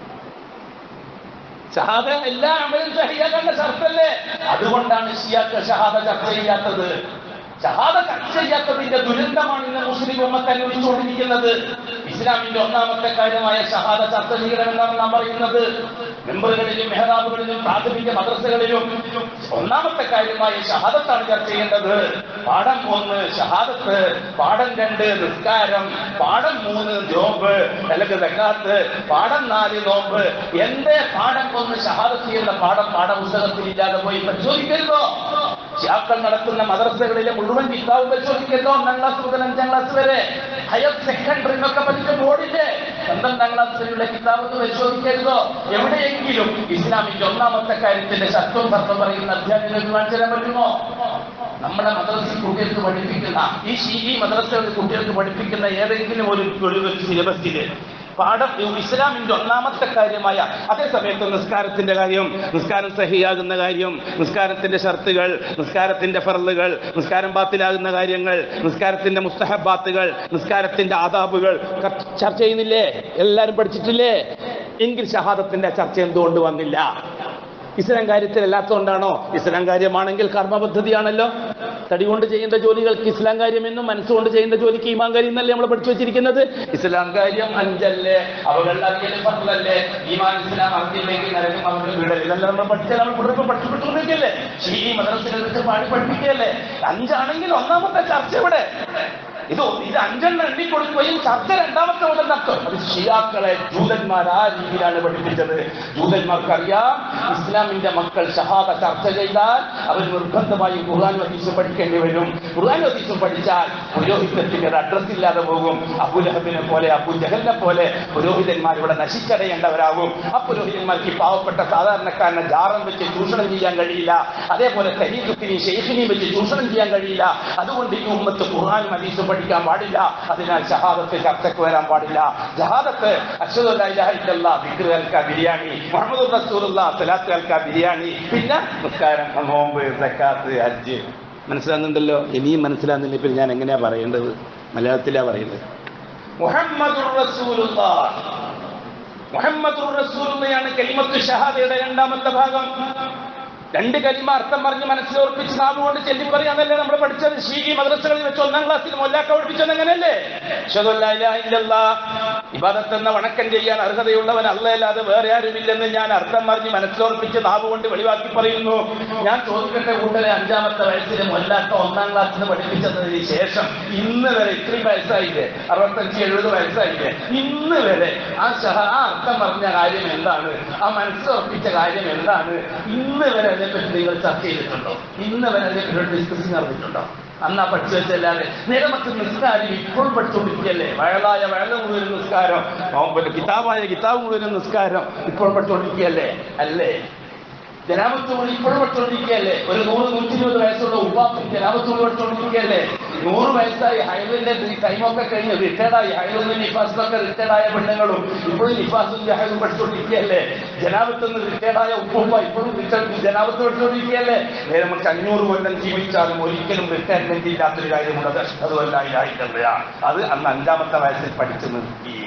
ഷഹാദ എല്ലാ അമലും സഹിയാക്കേണ്ട ഷർത്തല്ലേ? അതുകൊണ്ടാണ് ഷിയാക്കൾ ഷഹാദ ചർച്ച ചെയ്യാത്തത്. ഷഹാദ ചർച്ച ചെയ്യാത്തതിന്റെ ദുരന്തമാണ് ഇന്ന് മുസ്ലിം ഉമ്മത്ത് അനുഭവിച്ചുകൊണ്ടിരിക്കുന്നത്. ഇസ്ലാമിന്റെ ഒന്നാമത്തെ കാര്യമായ ഷഹാദ ചർച്ച ചെയ്യണമെന്നാണ് നാം പറയുന്നത്. മെമ്പറുകളിലും മെഹ്റാബുകളിലും പ്രാഥമിക മദ്രസകളിലും ഒന്നാമത്തെ കാര്യമായ ഷഹാദത്താണ് ചർച്ച ചെയ്യേണ്ടത്. പാഠം 1 ഷഹാദത്ത്, പാഠം 2 നിസ്കാരം, പാഠം 3 നോമ്പ് അല്ലെങ്കിൽ സക്കാത്ത്, പാഠം 4 നോമ്പ്. എന്തേ പാഠം 1 ഷഹാദത്ത് എന്ന പാഠം പാഠപുസ്തകത്തിൽ ഇല്ലാതെ പോയി പരിശോധിക്കരുതോ? ഷിയാക്കൾ നടത്തുന്ന മദ്രസകളിലെ മുഴുവൻ കിതാബ് പരിശോധിക്കരുതോ? 1ാം ക്ലാസ് മുതൽ 5ാം ക്ലാസ് വരെ ഹയർ സെക്കൻഡറി എന്നൊക്കെ പഠിച്ച ബോർഡിന്റെ 12ാം ക്ലാസ് വരെയുള്ള കിതാബ് പരിശോധിക്കരുതോ? എവിടെയെങ്കിലും ഇസ്ലാമിന്റെ ഒന്നാമത്തെ കാര്യത്തിന്റെ ശർത്തവും ധർമ്മം പറയുന്ന അധ്യായം കാണിച്ചു തരാൻ പറ്റുമോ? നമ്മുടെ മദ്രസയിൽ കുട്ടികൾക്ക് പഠിപ്പിക്കുന്ന ഈ മദ്രസകളിൽ കുട്ടികൾക്ക് പഠിപ്പിക്കുന്ന ഏതെങ്കിലും ഒരു സിലബസില് പാഠം ഇസ്ലാമിന്റെ ഒന്നാമത്തെ കാര്യമായ, അതേ സമയത്ത് നിസ്കാരത്തിന്റെ കാര്യം, നിസ്കാരം സഹിയാകുന്ന കാര്യം, നിസ്കാരത്തിന്റെ ഷർത്തുകൾ, നിസ്കാരത്തിന്റെ ഫർളുകൾ, നിസ്കാരം ബാത്തിലാകുന്ന കാര്യങ്ങൾ, നിസ്കാരത്തിന്റെ മുസ്തഹബാത്തുകൾ, നിസ്കാരത്തിന്റെ ആദാബുകൾ ചർച്ച ചെയ്യുന്നില്ലേ? എല്ലാവരും പഠിച്ചിട്ടില്ലേ? എങ്കിൽ ഷഹാദത്തിന്റെ ചർച്ച എന്തുകൊണ്ട് വന്നില്ല? ഇസ്ലാം കാര്യത്തിൽ അല്ലാത്തതുകൊണ്ടാണോ? ഇസ്ലാം കാര്യമാണെങ്കിൽ കർമ്മപദ്ധതിയാണല്ലോ. തടി കൊണ്ട് ചെയ്യുന്ന ജോലികൾക്ക് ഇസ്ലാം കാര്യമെന്നും മനസ്സുകൊണ്ട് ചെയ്യുന്ന ജോലിക്ക് ഈമാൻ കാര്യം എന്നല്ലേ നമ്മൾ പഠിച്ചു വെച്ചിരിക്കുന്നത്? ഇസ്ലാം കാര്യം 5 അല്ലേ, അവകൾ അറിയല് ഫർളല്ലേ, ഈമാൻ ഇസ്ലാം അറിഞ്ഞില്ലെങ്കിൽ നരകം അവരുടെ വീടല്ലേ, ഇതെല്ലാം നമ്മൾ പഠിച്ചാൽ നമ്മൾ കുടുംബം പഠിച്ചുകൊണ്ടിരിക്കല്ലേ? ഈ മദ്രസകളിലൊക്കെ പഠിപ്പിക്കുകയല്ലേ? 5 ആണെങ്കിൽ ഒന്നാമത്തെ ചർച്ച ഇവിടെ ഇത് 5 എണ്ണി കൊടുക്കുകയും ചർച്ച 2ാമത്തെ മുതൽ നടത്തും. അത് ഷിയാക്കളെ ജൂതന്മാർ ആ രീതിയിലാണ് പഠിപ്പിച്ചത്. ജൂതന്മാർക്കറിയാം ഇസ്ലാമിന്റെ മക്കൾ ഷഹാദ ചർച്ച ചെയ്താൽ അവർ നിർബന്ധമായും ഖുർആൻ ഹദീസ് പഠിക്കേണ്ടി വരും. ഖുർആൻ ഹദീസ് പഠിച്ചാൽ പുരോഹിതത്തിന്റെ അഡ്രസ് ഇല്ലാതെ പോകും. അബൂലഹബിനെ പോലെ അബൂജഹലിനെ പോലെ പുരോഹിതന്മാർ ഇവിടെ നശിച്ചടയേണ്ടവരാകും. ആ പുരോഹിതന്മാർക്ക് പാവപ്പെട്ട സാധാരണക്കാരനെ ജാറം വെച്ച് ചൂഷണം ചെയ്യാൻ കഴിയില്ല. അതേപോലെ തരീഖത്തിനെയും ഷെയ്ഖിനെയും വെച്ച് ചൂഷണം ചെയ്യാൻ കഴിയില്ല. അതുകൊണ്ട് ഈ ഉമ്മത്ത് ഖുർആൻ ഹദീസ് പഠിക്കാൻ പാടില്ല. അതിനാൽ ഷഹാദത്ത് ചർച്ചയ്ക്ക് വരാൻ പാടില്ല. ഷഹാദത്ത് അശ്ഹദു അല്ലാ ഇലാഹ ഇല്ലല്ലാഹ്, ദിക്ർ കേൾക്കുക ബിരിയാണി, മുഹമ്മദുർ റസൂലുള്ളാഹ് സ്വലാത്ത് കേൾക്കുക ബിരിയാണി, പിന്നെ നിസ്കാരം, നോമ്പ്, സക്കാത്ത്, ഹജ്ജ്. മനസ്സിലാകുന്നുണ്ടല്ലോ? ഇനിയും മനസ്സിലാകുന്നില്ല. പിന്നെ ഞാൻ എങ്ങനെയാ പറയേണ്ടത്? മലയാളത്തിലാ പറയുന്നത്. മുഹമ്മദുർ റസൂലുള്ളാഹ്, മുഹമ്മദുർ റസൂലുള്ളാഹിയാണ് കലിമത്ത് ഷഹാദയുടെ 2ാമത്തെ ഭാഗം. 2 കലിമ അർത്ഥം പറഞ്ഞ് മനസ്സിലോർപ്പിച്ച് നാവുകൊണ്ട് ചൊല്ലി പറയാന്നല്ലേ നമ്മൾ പഠിച്ചത്? ഷീഖി മദ്രസകളിൽ വെച്ച് 1ാം ക്ലാസ്സിൽ മൊല്ലാക്ക പഠിപ്പിച്ചത് അങ്ങനെയല്ലേ? അശ്ഹദു അല്ലാ ഇലാഹ ഇല്ലല്ലാഹ്, ഇബാദത്ത് എന്ന വണക്കം ചെയ്യാൻ അർഹതയുള്ളവൻ അല്ലാതെ വേറെ ആരുമില്ലെന്ന് ഞാൻ അർത്ഥം പറഞ്ഞ് മനസ്സിലോർപ്പിച്ച് നാവുകൊണ്ട് വെളിവാക്കി പറയുന്നു. ഞാൻ ചോദിക്കട്ടെ കൂട്ടരെ, 5ാമത്തെ വയസ്സിൽ മൊല്ലാക്ക 1ാം ക്ലാസ്സിൽ പഠിപ്പിച്ചതിന് ശേഷം ഇന്ന് വരെ ഇത്രയും വയസ്സായില്ലേ? 65-70 വയസ്സായില്ലേ? ഇന്ന് വരെ ആ അർത്ഥം പറഞ്ഞ കാര്യം എന്താണ്? ആ മനസ്സിലോർപ്പിച്ച കാര്യം എന്താണ്? ഇന്ന് വരെ അതിനെപ്പറ്റി നിങ്ങൾ ചർച്ച ചെയ്തിട്ടുണ്ടോ? ഇന്ന് വരെ അതിനെപ്പറ്റി ഡിസ്കസിങ് നടന്നിട്ടുണ്ടോ? അന്നാ പഠിച്ചു വെച്ചല്ലാതെ നേരെ മറ്റ് നിസ്കാരം ഇപ്പോൾ പഠിച്ചുകൊണ്ടിരിക്കുകയല്ലേ? വയലായ വയല മുഴുവൻ നിസ്കാരം, കിതാബായ കിതാബ് മുഴുവൻ നിസ്കാരം ഇപ്പോൾ പഠിച്ചുകൊണ്ടിരിക്കുകയല്ലേ? അല്ലേ? ജനാപത്തോട് ഇപ്പോഴും പഠിച്ചുകൊണ്ടിരിക്കുകയല്ലേ? ഒരു 100-120 വയസ്സുള്ള ഉപ്പാപ്പി ജനാപത്തോട് പഠിച്ചുകൊണ്ടിരിക്കുകയല്ലേ? 100 വയസ്സായി ഹൈദിന്റെ ടൈമൊക്കെ കഴിഞ്ഞ് റിട്ടയർഡായി, ഹൈദും നിഫാസിലൊക്കെ റിട്ടയർഡായ പെണ്ണുങ്ങളും ഇപ്പോഴും നിഫാസും ഹൈദും പഠിച്ചുകൊണ്ടിരിക്കുകയല്ലേ? ജനാപത്തുനിന്ന് റിട്ടയർഡായ ഉപ്പുപ്പ ഇപ്പോഴും ജനാപത്ത് പഠിച്ചുകൊണ്ടിരിക്കുകയല്ലേ? നേരെ നമുക്ക് 500 കൊല്ലം ജീവിച്ചാലും ഒരിക്കലും റിട്ടയർമെന്റ് ഇല്ലാത്തൊരു കാര്യമുള്ളത് അതുമല്ല ഇല്ലായിട്ടല്ല. അത് അന്ന് 5ാമത്തെ വയസ്സിൽ പഠിച്ചു നിർത്തി.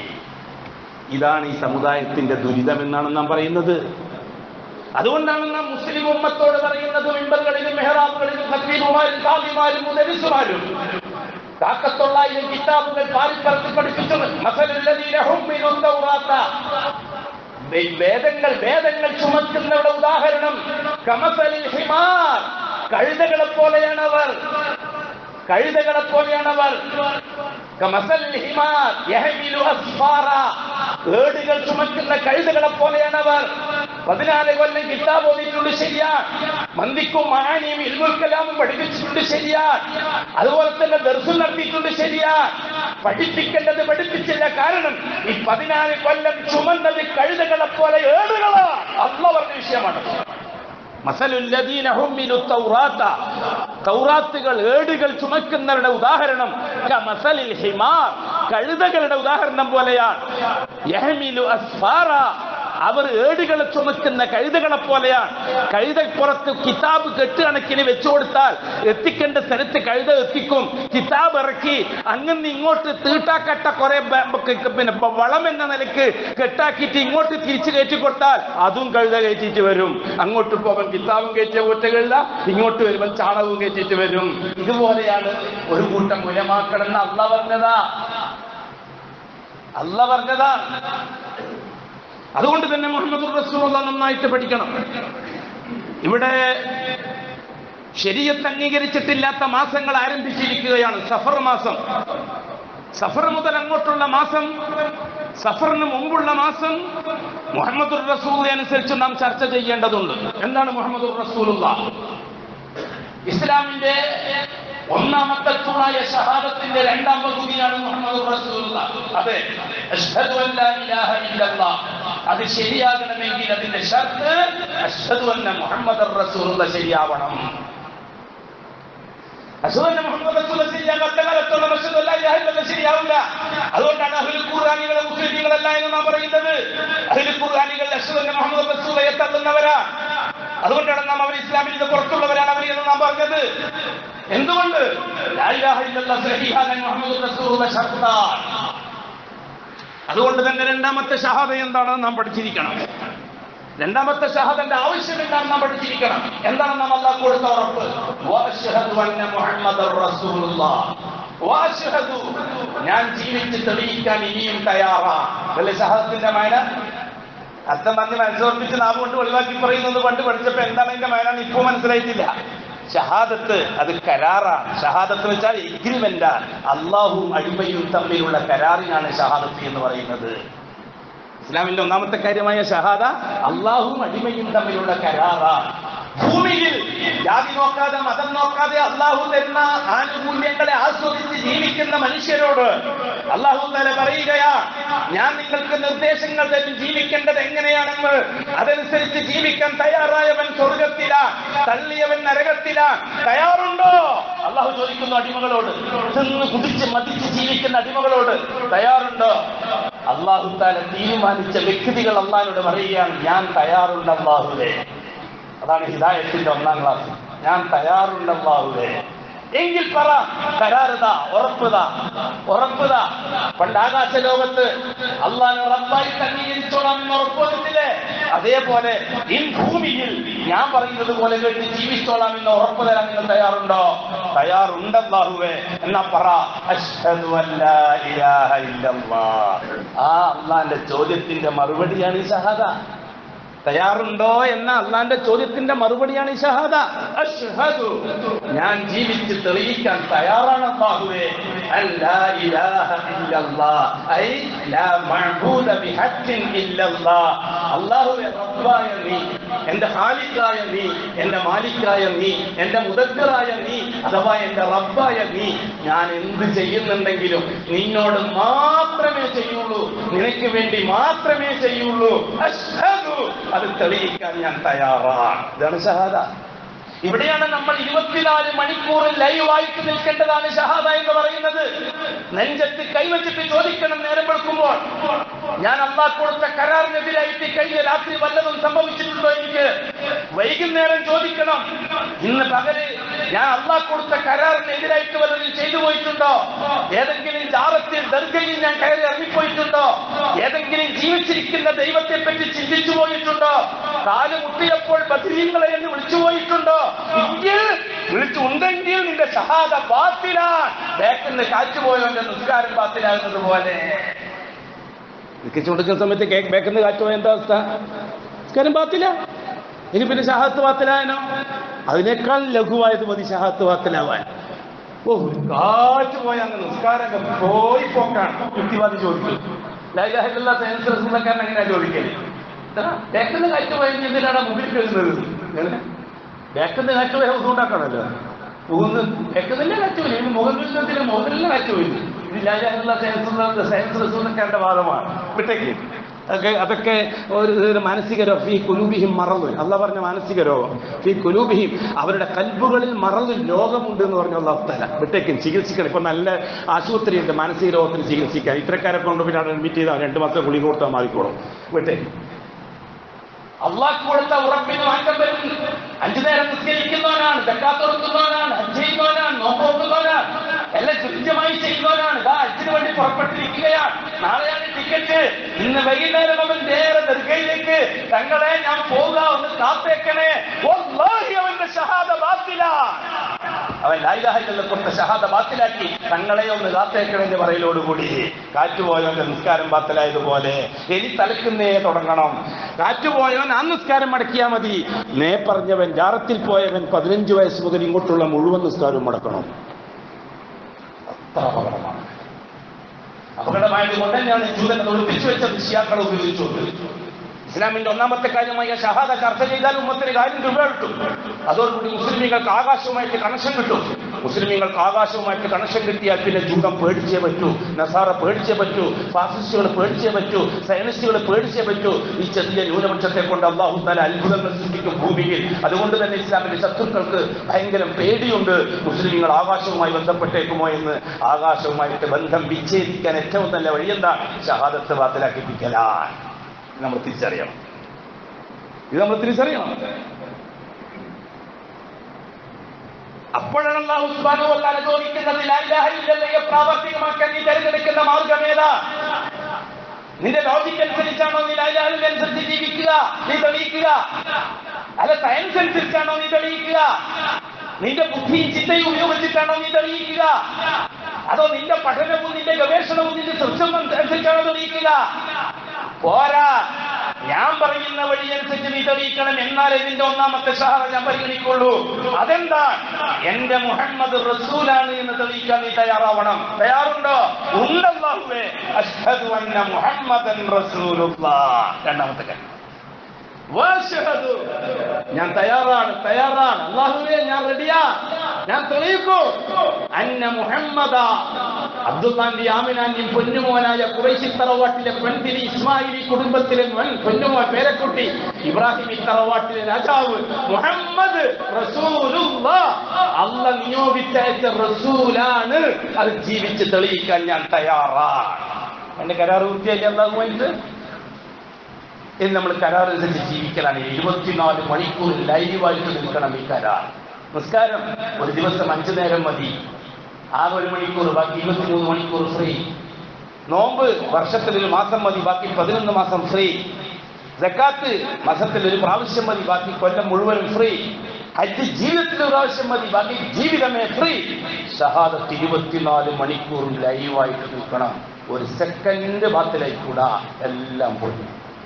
ഇതാണ് ഈ സമുദായത്തിന്റെ ദുരിതമെന്നാണ് നാം പറയുന്നത്. അതുകൊണ്ടാണ് നാം മുസ്ലിം ഉമ്മത്തോട് പറയുന്നത്, മിമ്പറുകളിലും മെഹ്റാബുകളിലും ഖത്തീബുമാരും ഖാദിമാരും മുദരിസുമാരും കാക്കത്തൊള്ളായിരം കിതാബുകൾ പാരിപ്പറത്തി പഠിപ്പിച്ചു. വേദങ്ങൾ ചുമക്കുന്നവരുടെ ഉദാഹരണം കമസലിൽ ഹിമാർ, കഴുതകളെ പോലെയാണവർ. കമസലിൽ ഹിമാർ യഹ്മിലു അസ്ഫാറ, ഏടുകൾ ചുമക്കുന്ന കഴുതകളെ പോലെയാണവർ. 14 കൊല്ലം കിതാബ് ഓതിയിട്ടുണ്ട്, ശരിയാണ്. മന്ദിക്കും മഹാനിയും ഇൽമുൽ കലാമും പഠിപ്പിച്ചിട്ടുണ്ട്, ശരിയാണ്. അതുപോലെ തന്നെ ദർസും നടത്തിയിട്ടുണ്ട്, ശരിയാണ്. പഠിപ്പിക്കേണ്ടത് പഠിപ്പിച്ചില്ല. കാരണം ഈ 14 കൊല്ലം ചുമന്നത് കഴുതകളെ പോലെ ഏടുകളാണ്. അല്ലാഹു പറഞ്ഞ വിഷയമാണ്. തൗറാത്തുകൾ ഏടുകൾ ചുമക്കുന്നവരുടെ ഉദാഹരണം കമസലിൽ ഹിമാർ, കഴുതകളുടെ ഉദാഹരണം പോലെയാണ്. യഹ്മിലു അസ്ഫാറ, അവർ ഏടുകളെ ചുമക്കുന്ന കഴുതകളെ പോലെയാണ്. കഴുതപ്പുറത്ത് കിതാബ് കെട്ടുകണക്കിന് വെച്ചു കൊടുത്താൽ എത്തിക്കേണ്ട സ്ഥലത്ത് കഴുത എത്തിക്കും. കിതാബ് ഇറക്കി അങ്ങനെ ഇങ്ങോട്ട് തീട്ടാക്കട്ട കുറെ പിന്നെ വളം എന്ന നിലക്ക് കെട്ടാക്കിയിട്ട് ഇങ്ങോട്ട് തിരിച്ചു കയറ്റി കൊടുത്താൽ അതും കഴുത കയറ്റിയിട്ട് വരും. അങ്ങോട്ട് പോകാൻ കിതാബും കയറ്റിയ കൂറ്റകളില്ല, ഇങ്ങോട്ട് വരുമ്പോൾ ചാണകവും കയറ്റിയിട്ട് വരും. ഇതുപോലെയാണ് ഒരു കൂട്ടം ഉലമാക്കളെന്ന് അല്ലാഹു പറഞ്ഞതാ. അതുകൊണ്ട് തന്നെ മുഹമ്മദുർ റസൂലുള്ളാഹി നന്നായിട്ട് പഠിക്കണം. ഇവിടെ ശരീഅത്ത് അംഗീകരിച്ചിട്ടില്ലാത്ത മാസങ്ങൾ ആരംഭിച്ചിരിക്കുകയാണ്. സഫർ മാസം, സഫർ മുതൽ അങ്ങോട്ടുള്ള മാസം, സഫറിന് മുമ്പുള്ള മാസം മുഹമ്മദുർ റസൂലുള്ളാഹി അനുസരിച്ച് നാം ചർച്ച ചെയ്യേണ്ടതുണ്ട്. എന്താണ് മുഹമ്മദുർ റസൂലുള്ളാഹി? ഇസ്ലാമിന്റെ ഒന്നാമത്തെ തൂണായ ഷഹാദത്തിന്റെ രണ്ടാം പകുതിയാണ് മുഹമ്മദുർ റസൂലുള്ളാഹി. അതെ, അശ്ഹദു അല്ലാ ഇലാഹ ഇല്ലല്ലാഹ്. അത് ശരിയാകണമെങ്കിൽ അതിന്റെ ഷർത്ത് അശ്ഹദു അന്ന മുഹമ്മദുർ റസൂലുള്ളാഹി ശരിയാവണം. അശ്ഹദു അന്ന മുഹമ്മദുർ റസൂലുള്ളാഹി ശരിയാകാത്തോളം അശ്ഹദു അല്ലാ ഇലാഹ ഇല്ലല്ലാഹ് ശരിയാവില്ല. അതുകൊണ്ടാണ് അഹ്ലുൽ ഖുർആനികളെ മുസ്ലിമീങ്ങളല്ല എന്ന് നാം പറയുന്നത്. അഹ്ലുൽ ഖുർആനികൾ അശ്ഹദു അന്ന മുഹമ്മദുർ റസൂലുള്ളാഹിയെ തള്ളുന്നവരാ. അതുകൊണ്ടാണ് നാം അവർ ഇസ്ലാമിൽ നിന്ന് പുറത്തുള്ളവരാണ് അവർ എന്ന് നാം പറഞ്ഞത്. എന്തുകൊണ്ട്? ലാ ഇലാഹ ഇല്ലല്ലാഹ് സഹിഹാൻ മുഹമ്മദുർ റസൂലുള്ളാഹി ഷർത്താൻ. അതുകൊണ്ട് തന്നെ രണ്ടാമത്തെ ഷഹാദ എന്താണെന്ന് നാം പഠിച്ചിരിക്കണം. രണ്ടാമത്തെ ഷഹാദന്റെ ആവശ്യം എന്താണെന്ന് നാം പഠിച്ചിരിക്കണം. എന്താണ് നാം അല്ലാഹു കൊടുത്ത ഉറപ്പ്? വഅശ്ഹദു അന്ന മുഹമ്മദർ റസൂലുള്ളാഹ്. വഅശ്ഹദു, ഞാൻ ജീവിച്ച് തെളിയിക്കാൻ ഇനിയും തയ്യാറാണ്. അല്ലേ ഷഹാദത്തിന്റെ മഅന? അർത്ഥം പറഞ്ഞ് മനസ്സോർപ്പിച്ച് നാം കൊണ്ട് ഒഴിവാക്കി പറയുന്നത് പണ്ട് പഠിച്ചപ്പോ എന്താണ് അതിന്റെ മഅന ഇപ്പോ മനസ്സിലായിട്ടില്ല. ഷഹാദത്ത് അത് കരാറാണ്. ഷഹാദത്ത് വെച്ചാൽ എഗ്രിമെന്റാണ്. അള്ളാഹുവും അടിമയും തമ്മിലുള്ള കരാറിനാണ് ഷഹാദത്ത് എന്ന് പറയുന്നത്. ഇസ്ലാമിന്റെ ഒന്നാമത്തെ കാര്യമായ ഷഹാദ അള്ളാഹുവും അടിമയും തമ്മിലുള്ള കരാറാണ്. ഭൂമിയിൽ ജാതി നോക്കാതെ മതം നോക്കാതെ അള്ളാഹു തരുന്ന ആനുകൂല്യങ്ങളെ ആസ്വദിച്ച് ജീവിക്കുന്ന മനുഷ്യരോട് അള്ളാഹു തആല പറയുകയാ, ഞാൻ നിങ്ങൾക്ക് നിർദ്ദേശങ്ങൾ തരും ജീവിക്കേണ്ടത് എങ്ങനെയാണെന്ന്. അതനുസരിച്ച് ജീവിക്കാൻ തയ്യാറായവൻ സ്വർഗത്തിലാ, തള്ളിയവൻ നരകത്തിലാ. തയ്യാറുണ്ടോ? അള്ളാഹു ചോദിക്കുന്നു അടിമകളോട്, ചെന്ന് കുതിച്ച് മതിച്ച് ജീവിക്കുന്ന അടിമകളോട് തയ്യാറുണ്ടോ? അള്ളാഹു തആല തീരുമാനിച്ച വ്യക്തികൾ അള്ളാഹിനോട് പറയുകയാണ്, ഞാൻ തയ്യാറുണ്ട് അല്ലാഹുവേ. അതാണ് ഹിദായത്തിന്റെ ഒന്നാം ക്ലാസ്. ഞാൻ തയ്യാറുണ്ട് അല്ലാഹുവേ. എങ്കിൽ പറ, കരാറുതാ, ഉറപ്പുതാ, ഉറപ്പുതാ. പണ്ട് ആകാശ ലോകത്ത് അള്ളാഹു റബ്ബായി അംഗീകരിച്ചോളാം എന്ന് ഉറപ്പുവന്നിട്ടില്ലേ? അതേപോലെ ഈ ഭൂമിയിൽ ഞാൻ പറയുന്നത് പോലെ കേട്ട് ജീവിച്ചോളാം എന്ന് ഉറപ്പ് തരാൻ നിങ്ങൾ തയ്യാറുണ്ടോ? തയ്യാറുണ്ട് അല്ലാഹുവേ. എന്നാ പറ, അശ്ഹദു അല്ലാ ഇലാഹ ഇല്ലല്ലാഹ്. ആ അള്ളാന്റെ ചോദ്യത്തിന്റെ മറുപടിയാണ് ഈ ഷഹാദ. തയ്യാറുണ്ടോ എന്ന അള്ളാന്റെ ചോദ്യത്തിന്റെ മറുപടിയാണ് ഈ ഷഹാദ. അശ്ഹദു, ഞാൻ ജീവിച്ച് തെളിയിക്കാൻ തയ്യാറാണ് അല്ലാഹുവേ. അല്ലാ ഇലാഹ ഇല്ലല്ലാഹ്, ഐ ലാ മഅബൂദ ബിഹഖ്ഖിൻ ഇല്ലല്ലാഹ്. അല്ലാഹുവേ, റബ്ബായ നീ, എന്റെ ഖാലിഖായ നീ, എന്റെ മാലിക്കായ നീ, എന്റെ മുദബ്ബിറായ നീ, അഥവാ എന്റെ റബ്ബായ നീ, ഞാൻ എന്ത് ചെയ്യുന്നുണ്ടെങ്കിലും നിന്നോട് മാത്രമേ ചെയ്യുള്ളൂ, നിനക്ക് വേണ്ടി മാത്രമേ ചെയ്യുള്ളൂ. അശ്ഹദു, അത് തെളിയിക്കാൻ ഞാൻ തയ്യാറാണ്. ഇതാണ് ഷഹാദ. ഇവിടെയാണ് നമ്മൾ 24 മണിക്കൂറിൽ ലൈവായിട്ട് നിൽക്കേണ്ടതാണ് ഷഹാദ എന്ന് പറയുന്നത്. നെഞ്ചത്ത് കൈവച്ചിട്ട് ചോദിക്കണം നേരം വെളുക്കുമ്പോൾ, ഞാൻ അല്ലാഹു കൊടുത്ത കരാറിനെതിരായിട്ട് കഴിഞ്ഞ രാത്രി വല്ലതും സംഭവിച്ചിട്ടുണ്ടോ എനിക്ക്? വൈകുന്നേരം ചോദിക്കണം, ഇന്ന് പകല് ഞാൻ അല്ലാഹു കൊടുത്ത കരാറിനെതിരായിട്ട് വല്ലതും ചെയ്തു പോയിട്ടുണ്ടോ? ഏതെങ്കിലും ജാറത്തിൽ ദർഗയിൽ ഞാൻ കയറി ഇറങ്ങിപ്പോയിട്ടുണ്ടോ? ഏതെങ്കിലും ജീവിച്ചിരിക്കുന്ന ദൈവത്തെ പറ്റി ചിന്തിച്ചു പോയിട്ടുണ്ടോ? കാല് മുട്ടിയപ്പോൾ ബദരീങ്ങളെ എന്ന് വിളിച്ചു പോയിട്ടുണ്ടോ? വിളിച്ചുണ്ടെങ്കിൽ നിന്റെ ഷഹാദ ബാത്തിലാണ്. ബാക്കിന്ന് കാറ്റുപോയവന്റെ നിസ്കാരം ബാത്തിലാകുന്നത് പോലെ. കൊടുക്കുന്ന സമയത്ത് ബാക്കിന്ന് കാറ്റുപോയ എന്താ അവസ്ഥ? നിസ്കാരം ബാത്തില. ഇനി പിന്നെ ഷഹാദത്ത് ബാത്തിലായനോ? അതിനേക്കാൾ ലഘുവായത് മതി ഷഹാദത്ത് ബാത്തിലാവാൻ. ഓ, കാറ്റ് പോയ അങ്ങ് നിസ്കാരം പോയി പോക്കാണ്. യുക്തിവാദി ചോദിക്കും, ലാ ഇലാഹ ഇല്ലല്ലാഹ് സയ്യിദുൽ റസൂലുള്ളാഹിക്കാരൻ എങ്ങനെയാ ചോദിക്കല്? ബാക്കിന്ന് കാറ്റ് പോയെങ്കിൽ എന്തിനാണ് മുമ്പിൽ കഴുന്നത്? ബാക്കിന്ന് കാറ്റ് പോയ ഉണ്ടാക്കണമല്ലോ. ബാക്കിന്നല്ലേ കാറ്റ് പോയി, മുഖത്തിലെ മുഖത്തിലെ കാറ്റ് പോയി. ഇത് ലാ ഇലാഹ ഇല്ലല്ലാഹ് സയ്യിദുൽ റസൂലുള്ളാഹിക്കാരന്റെ വാദമാണ്. വിട്ടേക്ക്. അതൊക്കെ ഒരു മാനസിക രോഗം. ഫീ ഖുലൂബിഹിം മറദ്, അല്ലാഹ് പറഞ്ഞ മാനസിക രോഗം. ഫീ ഖുലൂബിഹിം, അവരുടെ കൽബുകളിൽ മറദ്, രോഗമുണ്ട് എന്ന് പറഞ്ഞ അല്ലാഹു തആല. വിട്ടേക്കും, ചികിത്സിക്കണം. ഇപ്പൊ നല്ല ആശുപത്രിയുണ്ട് മാനസിക രോഗത്തിന് ചികിത്സിക്കാൻ. ഇത്തരക്കാരെ കൊണ്ട് പിന്നെ അവിടെ അഡ്മിറ്റ് ചെയ്താൽ 2 മാസം ഗുളിക കൊടുത്താൽ മാറിക്കോളും. വിട്ടേക്കും. അള്ളാഹ് കൊടുത്ത ഉറപ്പിന് മാറ്റം വരും. 5 നേരം നിസ്കരിക്കുന്നവനാണ്, സക്കാത്ത് കൊടുക്കുന്നവനാണ്, ഹജ്ജ് ചെയ്യുന്നവനാണ്, നോമ്പ് നോക്കുന്നവനാണ്, എല്ലാം കൃത്യമായി ചെയ്യുന്നവനാണ്. ഹജ്ജിന് വേണ്ടി പുറപ്പെട്ടിരിക്കുകയാണ്. നാളെയാണ് ടിക്കറ്റ്. ഇന്ന് വൈകുന്നേരം അവൻ നേരെ ദർഗയിലേക്ക്, തങ്ങളെ ഞാൻ പോകാം, ഒന്ന് കാത്തേക്കണേ. വല്ലാഹി അവന്റെ ഷഹാദ ബാത്തിലാണ്. അവൻ ലാ ഇലാഹ ഇല്ലല്ലാഹ് കൊടുത്ത ഷഹാദ ബാത്തിലാക്കി തങ്ങളെ ഒന്ന് കാത്തേക്കണെന്ന് പറയലോടുകൂടി കാറ്റുപോയവന്റെ നിസ്കാരം ബാത്തിലായതുപോലെ ഇനി തലക്കുന്നേ തുടങ്ങണം. കാറ്റുപോയവൻ ആ നിസ്കാരം മടക്കിയാൽ മതി. നേ പറഞ്ഞവൻ ജാറത്തിൽ പോയവൻ 15 വയസ്സ് മുതൽ ഇങ്ങോട്ടുള്ള മുഴുവൻ നിസ്കാരവും മടക്കണം. അത്ര അപകടമാണ്. അപകടമായത് കൊണ്ട് തന്നെയാണ് ജൂതനെ ഒളിപ്പിച്ചു വെച്ച വിഷയാക്കളെ ഉപയോഗിച്ചുകൊണ്ട് ഇസ്ലാമിന്റെ ഒന്നാമത്തെ കാര്യമായ ഷഹാദ ചർച്ച ചെയ്താൽ ഉമ്മത്തിന് കാര്യം രൂപ കിട്ടും. അതോടുകൂടി മുസ്ലിമീങ്ങൾക്ക് ആകാശവുമായിട്ട് കണക്ഷൻ കിട്ടും. മുസ്ലിമീങ്ങൾക്ക് ആകാശവുമായിട്ട് കണക്ഷൻ കിട്ടിയാൽ പിന്നെ ജൂതം പേടിച്ചേ പറ്റൂ, നസാറ പേടിച്ചേ പറ്റൂ, ഫാസിസ്റ്റുകൾ പേടിച്ചേ പറ്റൂ, സയനിസ്റ്റുകൾ പേടിച്ചേ പറ്റൂ. ഈ ചെറിയ ന്യൂനപക്ഷത്തെ കൊണ്ട് അല്ലാഹു തആല അത്ഭുതങ്ങൾ സൃഷ്ടിക്കും ഭൂമിയിൽ. അതുകൊണ്ട് തന്നെ ഇസ്ലാമിന്റെ ശത്രുക്കൾക്ക് ഭയങ്കര പേടിയുണ്ട്. മുസ്ലിമീങ്ങൾ ആകാശവുമായി ബന്ധപ്പെട്ടേക്കുമോ എന്ന്. ആകാശവുമായിട്ട് ബന്ധം വിച്ഛേദിക്കാൻ ഏറ്റവും നല്ല വഴിയെന്താണ്? ഷഹാദത്ത് ബാത്തിലാക്കിപ്പിക്കലാണ്. നമ്മൾ തിരിച്ചറിയണം. ഇത് നമ്മൾ തിരിച്ചറിയണം. അപ്പോഴാണ് അല്ലാഹു സുബ്ഹാനഹു വ തആല ചോദിക്കുന്നത്, ലാ ഇലാഹ ഇല്ലല്ലാഹ് പ്രാവർത്തികമാക്കാൻ നീ തിരഞ്ഞെടുക്കുന്ന മാർഗമേതാ? നിന്റെ ലോജിക് അനുസരിച്ചാണോ നീ ലാ ഇലാഹ ഇല്ലല്ലാഹ് അനുസരിച്ച് ജീവിക്കുക, നീ തെളിയിക്കുക? അല്ല, സയൻസ് അനുസരിച്ചാണോ നീ തെളിയിക്കുക? നിന്റെ ബുദ്ധിയും ചിന്തയും ഉപയോഗിച്ചിട്ടാണോ നീ തെളിയിക്കുക? അതോ നിന്റെ പഠനവും നിന്റെ ഗവേഷണവും നിന്റെ സൃഷ്ടിയും അനുസരിച്ചാണോ തെളിയിക്കുക? പോരാ, ഞാൻ പറയുന്ന വഴി അനുസരിച്ച് നീ തെളിയിക്കണം. എന്നാലേ നിന്റെ ഒന്നാമത്തെ ഷഹാദ ഞാൻ പരിഗണിക്കുള്ളൂ. അതെന്താ? എന്റെ മുഹമ്മദ് റസൂലാണ് എന്ന് തെളിയിക്കാൻ നീ തയ്യാറാവണം. തയ്യാറുണ്ടോ? ഉണ്ടല്ലാഹുവേ, അശ്ഹദു അന്ന മുഹമ്മദൻ റസൂലുള്ളാഹ്. രണ്ടാമത്തെ കാര്യം, ഞാൻ തയ്യാറാണ്. അല്ലാഹുവേ, ഞാൻ റെഡിയാ, ഞാൻ തെളിയിക്കും. അന്ന മുഹമ്മദ, അബ്ദുല്ലാന്റെ ആമിനാന്റെയും പൊന്നുമോനായ ഖുറൈശി തറവാട്ടിലെ പെൺതിരി ഇസ്മായിലി കുടുംബത്തിലെ പൊന്നുമോൻ പേരക്കുട്ടി ഇബ്രാഹിമി തറവാട്ടിലെ രാജാവ് മുഹമ്മദ് റസൂലുള്ളാഹ്, അല്ലാഹ് നിയോഗിച്ചയച്ച റസൂലാണ്. അത് ജീവിച്ച് തെളിയിക്കാൻ ഞാൻ തയ്യാറാണ്. എന്റെ കരാർ വൃത്തിയായി അല്ലാഹുമായിട്ട് എന്ന് നമ്മൾ കരാറനുസരിച്ച് ജീവിക്കലാണ്. 24 മണിക്കൂർ ലൈവായിട്ട് നിൽക്കണം ഈ കരാർ. നിസ്കാരം ഒരു ദിവസം 5 നേരം മതി, ആകെ 1 മണിക്കൂർ, ബാക്കി 23 മണിക്കൂർ ഫ്രീ. നോമ്പ് വർഷത്തിൽ 1 മാസം മതി, ബാക്കി 11 മാസം ഫ്രീ. സക്കാത്ത് മാസത്തിൽ 1 പ്രാവശ്യം മതി, ബാക്കി കൊല്ലം മുഴുവനും ഫ്രീ. ഹജ്ജ് ജീവിതത്തിൽ 1 പ്രാവശ്യം മതി, ബാക്കി ജീവിതമേ ഫ്രീ. ഷഹാദത്ത് 24 മണിക്കൂർ ലൈവായിട്ട് നിൽക്കണം. 1 സെക്കൻഡ് ബാത്തിലായിക്കൂടാ, എല്ലാം പോയി.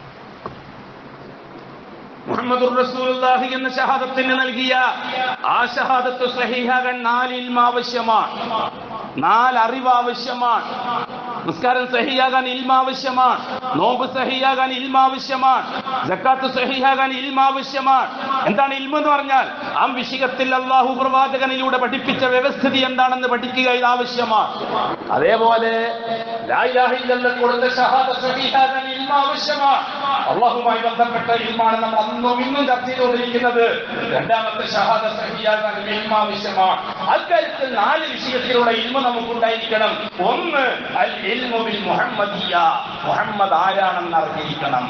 മുഹമ്മദുർ റസൂലുള്ളാഹി എന്ന ഷഹാദത്തിന് നൽകിയ ആ ഷഹാദത്ത് സഹീഹാകാൻ 4 ഇൽമ ആവശ്യമാണ്, 4 അറിവ് ആവശ്യമാണ്. നിസ്കാരം സഹിയാകാൻ ഇൽമ ആവശ്യമാണ്, നോമ്പ് സഹിയാകാൻ ഇൽമ ആവശ്യമാണ്, സക്കാത്ത് സഹിയാകാൻ ഇൽമ ആവശ്യമാണ്. എന്താണ് ഇൽമ എന്ന് പറഞ്ഞാൽ? ആ വിഷയത്തിൽ അല്ലാഹു പ്രവാചകനിലൂടെ പഠിപ്പിച്ച വ്യവസ്ഥിതി എന്താണെന്ന് പഠിക്കുക, ഇത് ആവശ്യമാണ്. അതേപോലെ ലാ ഇലാഹ ഇല്ലല്ലാഹ് കൊടുത്ത ഷഹാദത്ത് സഹിയാകാൻ ഇൽമ ആവശ്യമാണ്. അല്ലാഹുമായി ബന്ധപ്പെട്ട ഇൽമാണ് നമ്മൾ അന്നും ഇന്നും ചർച്ച ചെയ്തുകൊണ്ടിരിക്കുന്നത്. രണ്ടാമത്തെ ഷഹാദത്ത് സഹിയാകാൻ ഇൽമ ആവശ്യമാണ്. അക്കാര്യത്തിൽ 4 വിഷയത്തിലുള്ള ഇൽമ നമുക്കുണ്ടായിരിക്കണം. ഒന്ന്, അൽ ഇൽമു ബിൽ മുഹമ്മദിയ്യ, മുഹമ്മദ് ആരാണെന്ന് അറിഞ്ഞിരിക്കണം.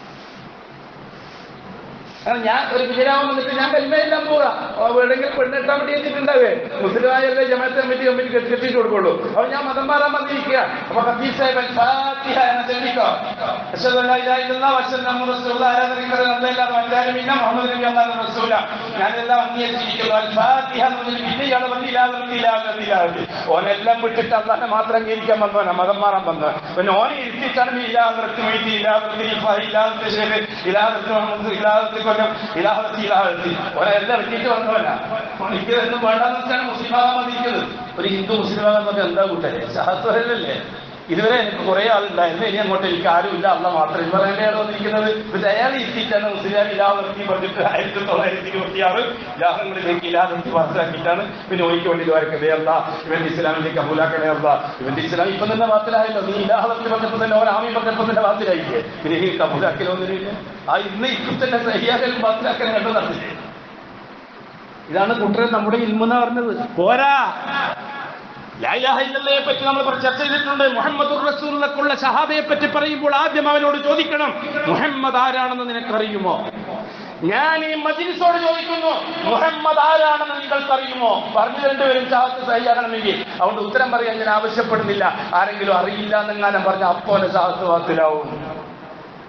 ഞാൻ ഒരു വിജയരാമൻ വന്നിട്ട് ഞാൻ കൽമയെല്ലാം പോകാം, എവിടെയെങ്കിലും പെണ്ണെട്ടാൻ വേണ്ടി വെച്ചിട്ടുണ്ടാവേ, മുസ്ലിമായല്ലേ ജമാഅത്ത് കമ്മിറ്റി കെട്ടിട്ട് കൊടുക്കുള്ളൂ. അപ്പൊ ഞാൻ മതം മാറാൻ വന്നിരിക്കുക. അപ്പൊ ഖത്തീബ് സാഹിബ് ഫാത്തിഹ എന്ന് ചൊല്ലിക്കോ, അശ്ഹദു അല്ലാ ഇലാഹ ഇല്ലല്ലാഹ് വഅശ്ഹദു അന്ന മുഹമ്മദൻ റസൂലുള്ളാഹ്, ആരാധനയ്ക്ക് അല്ലാഹു വഅല്ലാഹുവിന്ന മുഹമ്മദ് നബി അല്ലാഹു റസൂല, ഞാനെല്ലാം അംഗീകരിച്ചിരിക്കുന്നു. അൽ ഫാത്തിഹ എന്ന് പറഞ്ഞാൽ പിന്നെ ഇയാളെ വന്നില്ലാതെ ഓനെല്ലാം വിട്ടിട്ട് അല്ലാഹനെ മാത്രം അംഗീകരിക്കാൻ വന്നവനാ, മതം മാറാൻ വന്നവൻ. പിന്നെ ഓനെ ഇരുത്തിയിട്ടാണ് ഇലാഹത്ത് മൈത്തി, ഇലാഹത്ത് ഇൽഫ, ഇലാഹത്ത് ശേഖ്, ഇലാഹത്ത് മുഹമ്മദ്, ഇലാഹത്ത് ഓരെല്ലാം ഇറക്കിയിട്ട് വന്നവനാ. എനിക്ക് ഒന്നും വേണ്ടാന്ന് വെച്ചാണ് മുസ്ലിമാകാൻ വന്നിരിക്കുന്നത്. ഒരു ഹിന്ദു മുസ്ലിമാകാൻ പറഞ്ഞാൽ എന്താ കൂട്ടരെ? ഷഹാദത്തല്ലേ. ഇതുവരെ എനിക്ക് കുറെ ആളുണ്ടായിരുന്നു, ഇനി അങ്ങോട്ട് എനിക്ക് ആരുമില്ല, അള്ള മാത്രം. ഇവർ തന്നെയാണ് വന്നിരിക്കുന്നത്. പിന്നെ അയാൾ ഇരുത്തിയിട്ടാണ് മുസ്ലിം ഇലാഹത്തി പറഞ്ഞിട്ട് 1926 ഇലാഹങ്ങളിലേക്ക് ഇലാഹത്തി പാസ്സാക്കിയിട്ടാണ് പിന്നെ ഒഴിക്ക് വേണ്ടി വരക്കതേ അല്ല, ഇവന്റെ ഇസ്ലാമിലേക്ക് കബൂലാക്കണേ അല്ല. ഇവന്റെ ഇസ്ലാം ഇപ്പം തന്നെ വാത്തിലായല്ലോ. നീ ഇലാഹത്തി പറഞ്ഞപ്പോൾ തന്നെ ഓൻ ആമി പറഞ്ഞപ്പോൾ തന്നെ വാത്തിലായില്ലേ, പിന്നെ ഈ കബൂലാക്കലൊന്നുമില്ല. ആ ഇന്ന് ഇപ്പം തന്നെ സഹിയാക്കലും വാത്തിലാക്കലും കണ്ടു നടന്നില്ലേ? ഇതാണ് കൂട്ടരെ നമ്മുടെ ഇൽമെന്ന് പറഞ്ഞത്. പോരാ, ലാ ഇലാഹ ഇല്ലല്ലാഹയെ പറ്റി നമ്മൾ ചർച്ച ചെയ്തിട്ടുണ്ട്. മുഹമ്മദുർ റസൂലുള്ളാഹിക്കുള്ള ഷഹാദയെ പറ്റി പറയുമ്പോൾ ആദ്യം അവനോട് ചോദിക്കണം, മുഹമ്മദ് ആരാണെന്ന് നിനക്കറിയുമോ? ഞാൻ ഈ മജ്ലിസോട് ചോദിക്കുന്നു, മുഹമ്മദ് ആരാണെന്ന് നിങ്ങൾക്കറിയുമോ? പറഞ്ഞു രണ്ടുപേരും ഷഹാദത്ത് സഹിയാകണമെങ്കിൽ. അതുകൊണ്ട് ഉത്തരം പറയാൻ ഞാൻ ആവശ്യപ്പെടുന്നില്ല. ആരെങ്കിലും അറിയില്ല എന്നെങ്ങാനും പറഞ്ഞ അപ്പോലെ ഷഹാദത്ത് വാത്തിലാവും.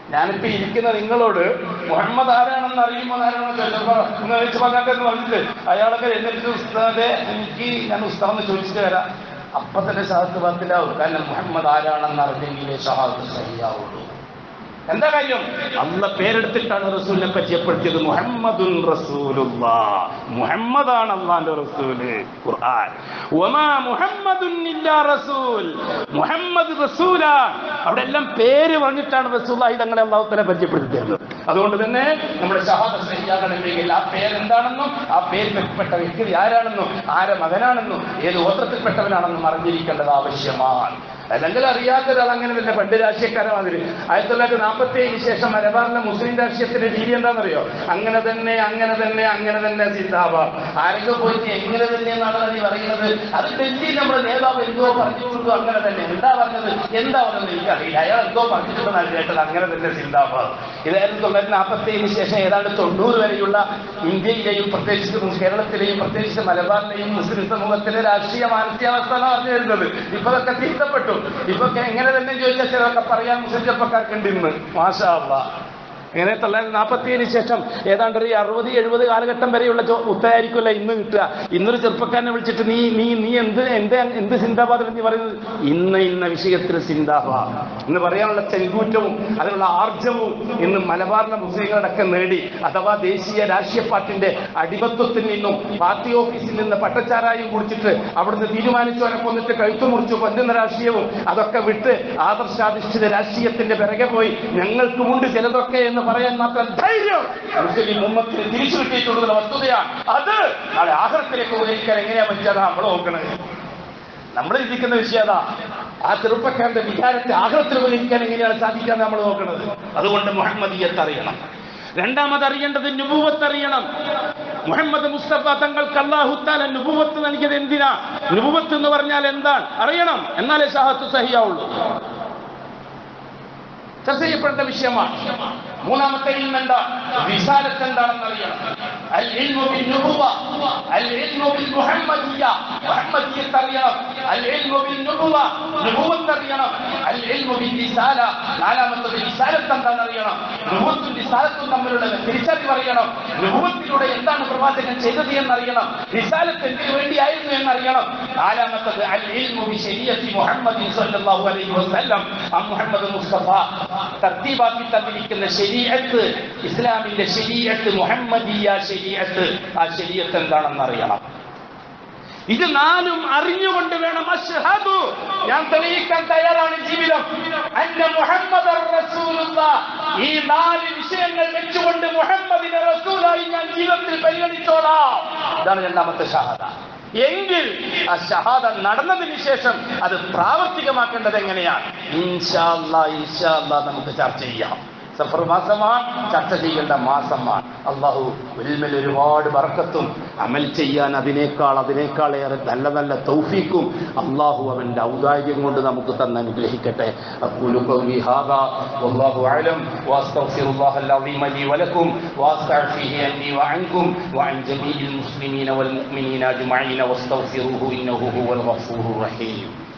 ഞാനിപ്പോ ഇരിക്കുന്ന നിങ്ങളോട് മുഹമ്മദ് ആരാണെന്ന് അറിയുമ്പോൾ ആരാണെന്ന് ചോദിച്ചപ്പോ പറഞ്ഞിട്ട് പറഞ്ഞിട്ട് അയാളൊക്കെ എന്നിട്ട് ഉസ്താദെ ഞാൻ ഉസ്താദെന്ന് ചോദിച്ചിട്ട് വരാം. അപ്പൊ തന്നെ ഷഹാദത്ത് ബാത്തിലാവും. കാരണം മുഹമ്മദ് ആരാണെന്ന് അറിഞ്ഞെങ്കിലേ ഷഹാദത്ത് ശരിയാവുള്ളൂ. എന്താ കാര്യം? അള്ള പേരെടുത്തിട്ടാണ് റസൂലിനെ പരിചയപ്പെടുത്തിയത്. മുഹമ്മദുൻ റസൂലുള്ളാഹ്, മുഹമ്മദാണ് അള്ളാന്റെ റസൂല്. ഖുർആൻ വമാ മുഹമ്മദുൻ ഇല്ലാ റസൂൽ, മുഹമ്മദ് റസൂലാ. അവിടെ എല്ലാം പേര് പറഞ്ഞിട്ടാണ് റസൂലുള്ളാഹി തങ്ങളെ അല്ലാഹു തആല പരിചയപ്പെടുത്തിയത്. അതുകൊണ്ട് തന്നെ നമ്മുടെ ഷഹാദത്ത് ശരിയാകണമെങ്കിൽ ആ പേരെന്താണെന്നും ആ പേരിൽപ്പെട്ട വ്യക്തി ആരാണെന്നും ആരെ മകനാണെന്നും ഏത് ഗോത്രത്തിൽപ്പെട്ടവനാണെന്നും അറിഞ്ഞിരിക്കേണ്ടത് ആവശ്യമാണ്. അല്ലെങ്കിൽ അറിയാത്ത ഒരാൾ അങ്ങനെ തന്നെ പണ്ട് രാഷ്ട്രീയക്കാരെ മാതിരി 1947 ശേഷം മലബാറിലെ മുസ്ലിം രാഷ്ട്രീയത്തിന്റെ രീതി എന്താണെന്നറിയോ? അങ്ങനെ തന്നെ സിന്ദാബാദ്. ആരെങ്കിലും പോയിട്ട് എങ്ങനെ തന്നെ എന്നാണ് നീ പറയുന്നത്? അത് ഡൽഹി നമ്മുടെ നേതാവ് എന്തോ പറഞ്ഞു കൊടുത്തു. അങ്ങനെ തന്നെ എന്താ പറഞ്ഞത് എനിക്കറിയില്ല. അയാൾ എന്തോ പറഞ്ഞിട്ടുണ്ടെന്നാണ് കേട്ടത്. അങ്ങനെ തന്നെ സിന്ദാബാദ്. ഇത് 1947 ശേഷം ഏതാണ്ട് 90 വരെയുള്ള ഇന്ത്യയിലെയും പ്രത്യേകിച്ച് കേരളത്തിലെയും പ്രത്യേകിച്ച് മലബാറിലെയും മുസ്ലിം സമൂഹത്തിലെ രാഷ്ട്രീയ മാനസികാവസ്ഥ പറഞ്ഞു വരുന്നത്. ഇപ്പൊ അതൊക്കെ തിരുത്തപ്പെട്ടു. ഇപ്പൊ എങ്ങനെ തന്നെ ചോദിച്ചാൽ ചിലതൊക്കെ പറയാൻ മുസ്ലിം ചെറുപ്പക്കാർക്കുണ്ട് ഇന്ന്. മാഷാ അല്ലാഹ്. ഇങ്ങനെ 1947 ശേഷം ഏതാണ്ട് ഒരു 60-70 കാലഘട്ടം വരെയുള്ള ഉത്തരായിരിക്കുമല്ല ഇന്ന് കിട്ടുക. ഇന്നൊരു ചെറുപ്പക്കാരനെ വിളിച്ചിട്ട് നീ എന്ത് സിന്ദാബാദ് എന്ന് പറയുന്നത്? ഇന്ന വിഷയത്തിൽ സിന്ദാബാദ് എന്ന് പറയാനുള്ള ചെങ്കൂറ്റവും അതിനുള്ള ആർജവും ഇന്ന് മലബാറിലെ മുസ്ലിങ്ങളടക്കം നേടി. അഥവാ ദേശീയ രാഷ്ട്രീയ പാർട്ടിന്റെ അടിമത്വത്തിൽ നിന്നും പാർട്ടി ഓഫീസിൽ നിന്ന് പട്ടച്ചാരായും കുടിച്ചിട്ട് അവിടുന്ന് തീരുമാനിച്ചവരെ കൊന്നിട്ട് കഴുത്തു മുറിച്ചു കൊല്ലുന്ന രാഷ്ട്രീയവും അതൊക്കെ വിട്ട് ആദർശാധിഷ്ഠിത രാഷ്ട്രീയത്തിന്റെ പിറകെ പോയി ഞങ്ങൾക്കുമുണ്ട് ചിലതൊക്കെ എന്ന് പറയാൻ മാത്രം ധൈര്യം മുസ്ലിം ഉമ്മത്തിന് തിരിച്ചു കിട്ടിയിട്ടുള്ള വസ്തുതയാണ്. അത് നാളെ ആഖിറത്തിലേക്ക് ഉപകരിക്കാൻ എങ്ങനെയാ പറ്റാതെ നമ്മൾ നോക്കണത്. നമ്മൾ ചിന്തിക്കുന്ന വിഷയത ആ ചെറുപ്പക്കാരന്റെ വികാരത്തെ ആഖിറത്തിൽ ഉപകരിക്കാൻ എങ്ങനെയാണ് സാധിക്കാന്ന് നമ്മൾ നോക്കുന്നത്. അതുകൊണ്ട് മുഹമ്മദിയത്ത് അറിയണം. രണ്ടാമത് അറിയേണ്ടത് നുബുവത്ത് അറിയണം. മുഹമ്മദ് മുസ്തഫ തങ്ങൾക്ക് അല്ലാഹു തആല നുബുവത്ത് നൽകിയത് എന്തിനാ? നുബുവത്ത് എന്ന് പറഞ്ഞാൽ എന്താണ് അറിയണം. എന്നാലേ ഷഹാദത്ത് സഹിയാവുള്ളൂ. ചർച്ച ചെയ്യപ്പെട്ട വിഷയമാണ്. മൂന്നാമത്തെ ഇൽമ് എന്താ? റിസാലത്ത് എന്താണെന്ന് അറിയണം. അൽ ഇൽമു ബിൻ നുബുവ, അൽ ഇൽമു ബിൽ മുഹമ്മദിയ്യ, മുഹമ്മദിയ്യത്ത് അറിയണം. അൽ ഇൽമു ബിൻ നുബുവ, നുബുവത്ത് അറിയണം. അൽ ഇൽമു ബിൽ റിസാല, നാലാമത്തെ റിസാലത്ത് എന്താണെന്ന് അറിയണം. നുബുവത്തും റിസാലത്തും തമ്മിലുള്ള തിരിച്ചറിവ് അറിയണം. നുബുവത്തിലൂടെ എന്താണ് പ്രവാചകൻ ചെയ്തത് എന്നറിയണം. റിസാലത്ത് എന്തിനു വേണ്ടിയായിരുന്നു എന്നറിയണം. നാലാമത്തത് അൽ ഇൽമു ബി ശരീഅത്തി മുഹമ്മദ് സ്വല്ലല്ലാഹു അലൈഹി വസല്ലം, മുഹമ്മദ് മുസ്തഫ തർത്തീബാക്കി തന്നിരിക്കുന്ന ശരീഅത്ത്, ഇസ്ലാമിന്റെ ശരീഅത്ത്, മുഹമ്മദിയ ശരീഅത്ത്, ആ ശരീഅത്ത് എന്താണെന്ന് അറിയണം. ഇത് നാലും അറിഞ്ഞുകൊണ്ട് വേണം അശ്ഹദു, ഞാൻ തെളിയിക്കാൻ തയ്യാറാണ് ജീവിതം, അന്ന മുഹമ്മദർ റസൂലുള്ളാഹ്, ഈ 4 വിഷയങ്ങൾ വെച്ചുകൊണ്ട് മുഹമ്മദിനെ റസൂലായി ഞാൻ ജീവിതത്തിൽ പരിഗണിച്ചോളാം. ഇതാണ് രണ്ടാമത്തെ ഷഹാദ. എങ്കിൽ ആ ഷഹാദ നടന്നതിന് ശേഷം അത് പ്രാവർത്തികമാക്കേണ്ടത് എങ്ങനെയാണ്? ഇൻഷാ അല്ലാഹ് നമുക്ക് ചർച്ച ചെയ്യാം. സഫർ മാസമാണ്, ചർച്ച ചെയ്യേണ്ട മാസമാണ്. അള്ളാഹു ഇൽമിൽ ഒരുപാട് ബർക്കത്തും അമൽ ചെയ്യാൻ അതിനേക്കാളേറെ നല്ല തൗഫീഖും അള്ളാഹു അവന്റെ ഔദാര്യം കൊണ്ട് നമുക്ക് തന്നെ അനുഗ്രഹിക്കട്ടെ. അഖൂലു ഖൗലി ഹാദാ വല്ലാഹു അഅലം വഅസ്തഗ്ഫിറുല്ലാഹൽ അളീമ ലി വലക്കും വഅസ്തഗ്ഫിഹി അന്നി വഅൻകും വഅൻ ജമീഇൽ മുസ്ലിമീന വൽ മുഅ്മിനീന അജ്മഈന വസ്തഗ്ഫിറുഹു ഇന്നഹു ഹുവൽ ഗഫൂറുർ റഹീം.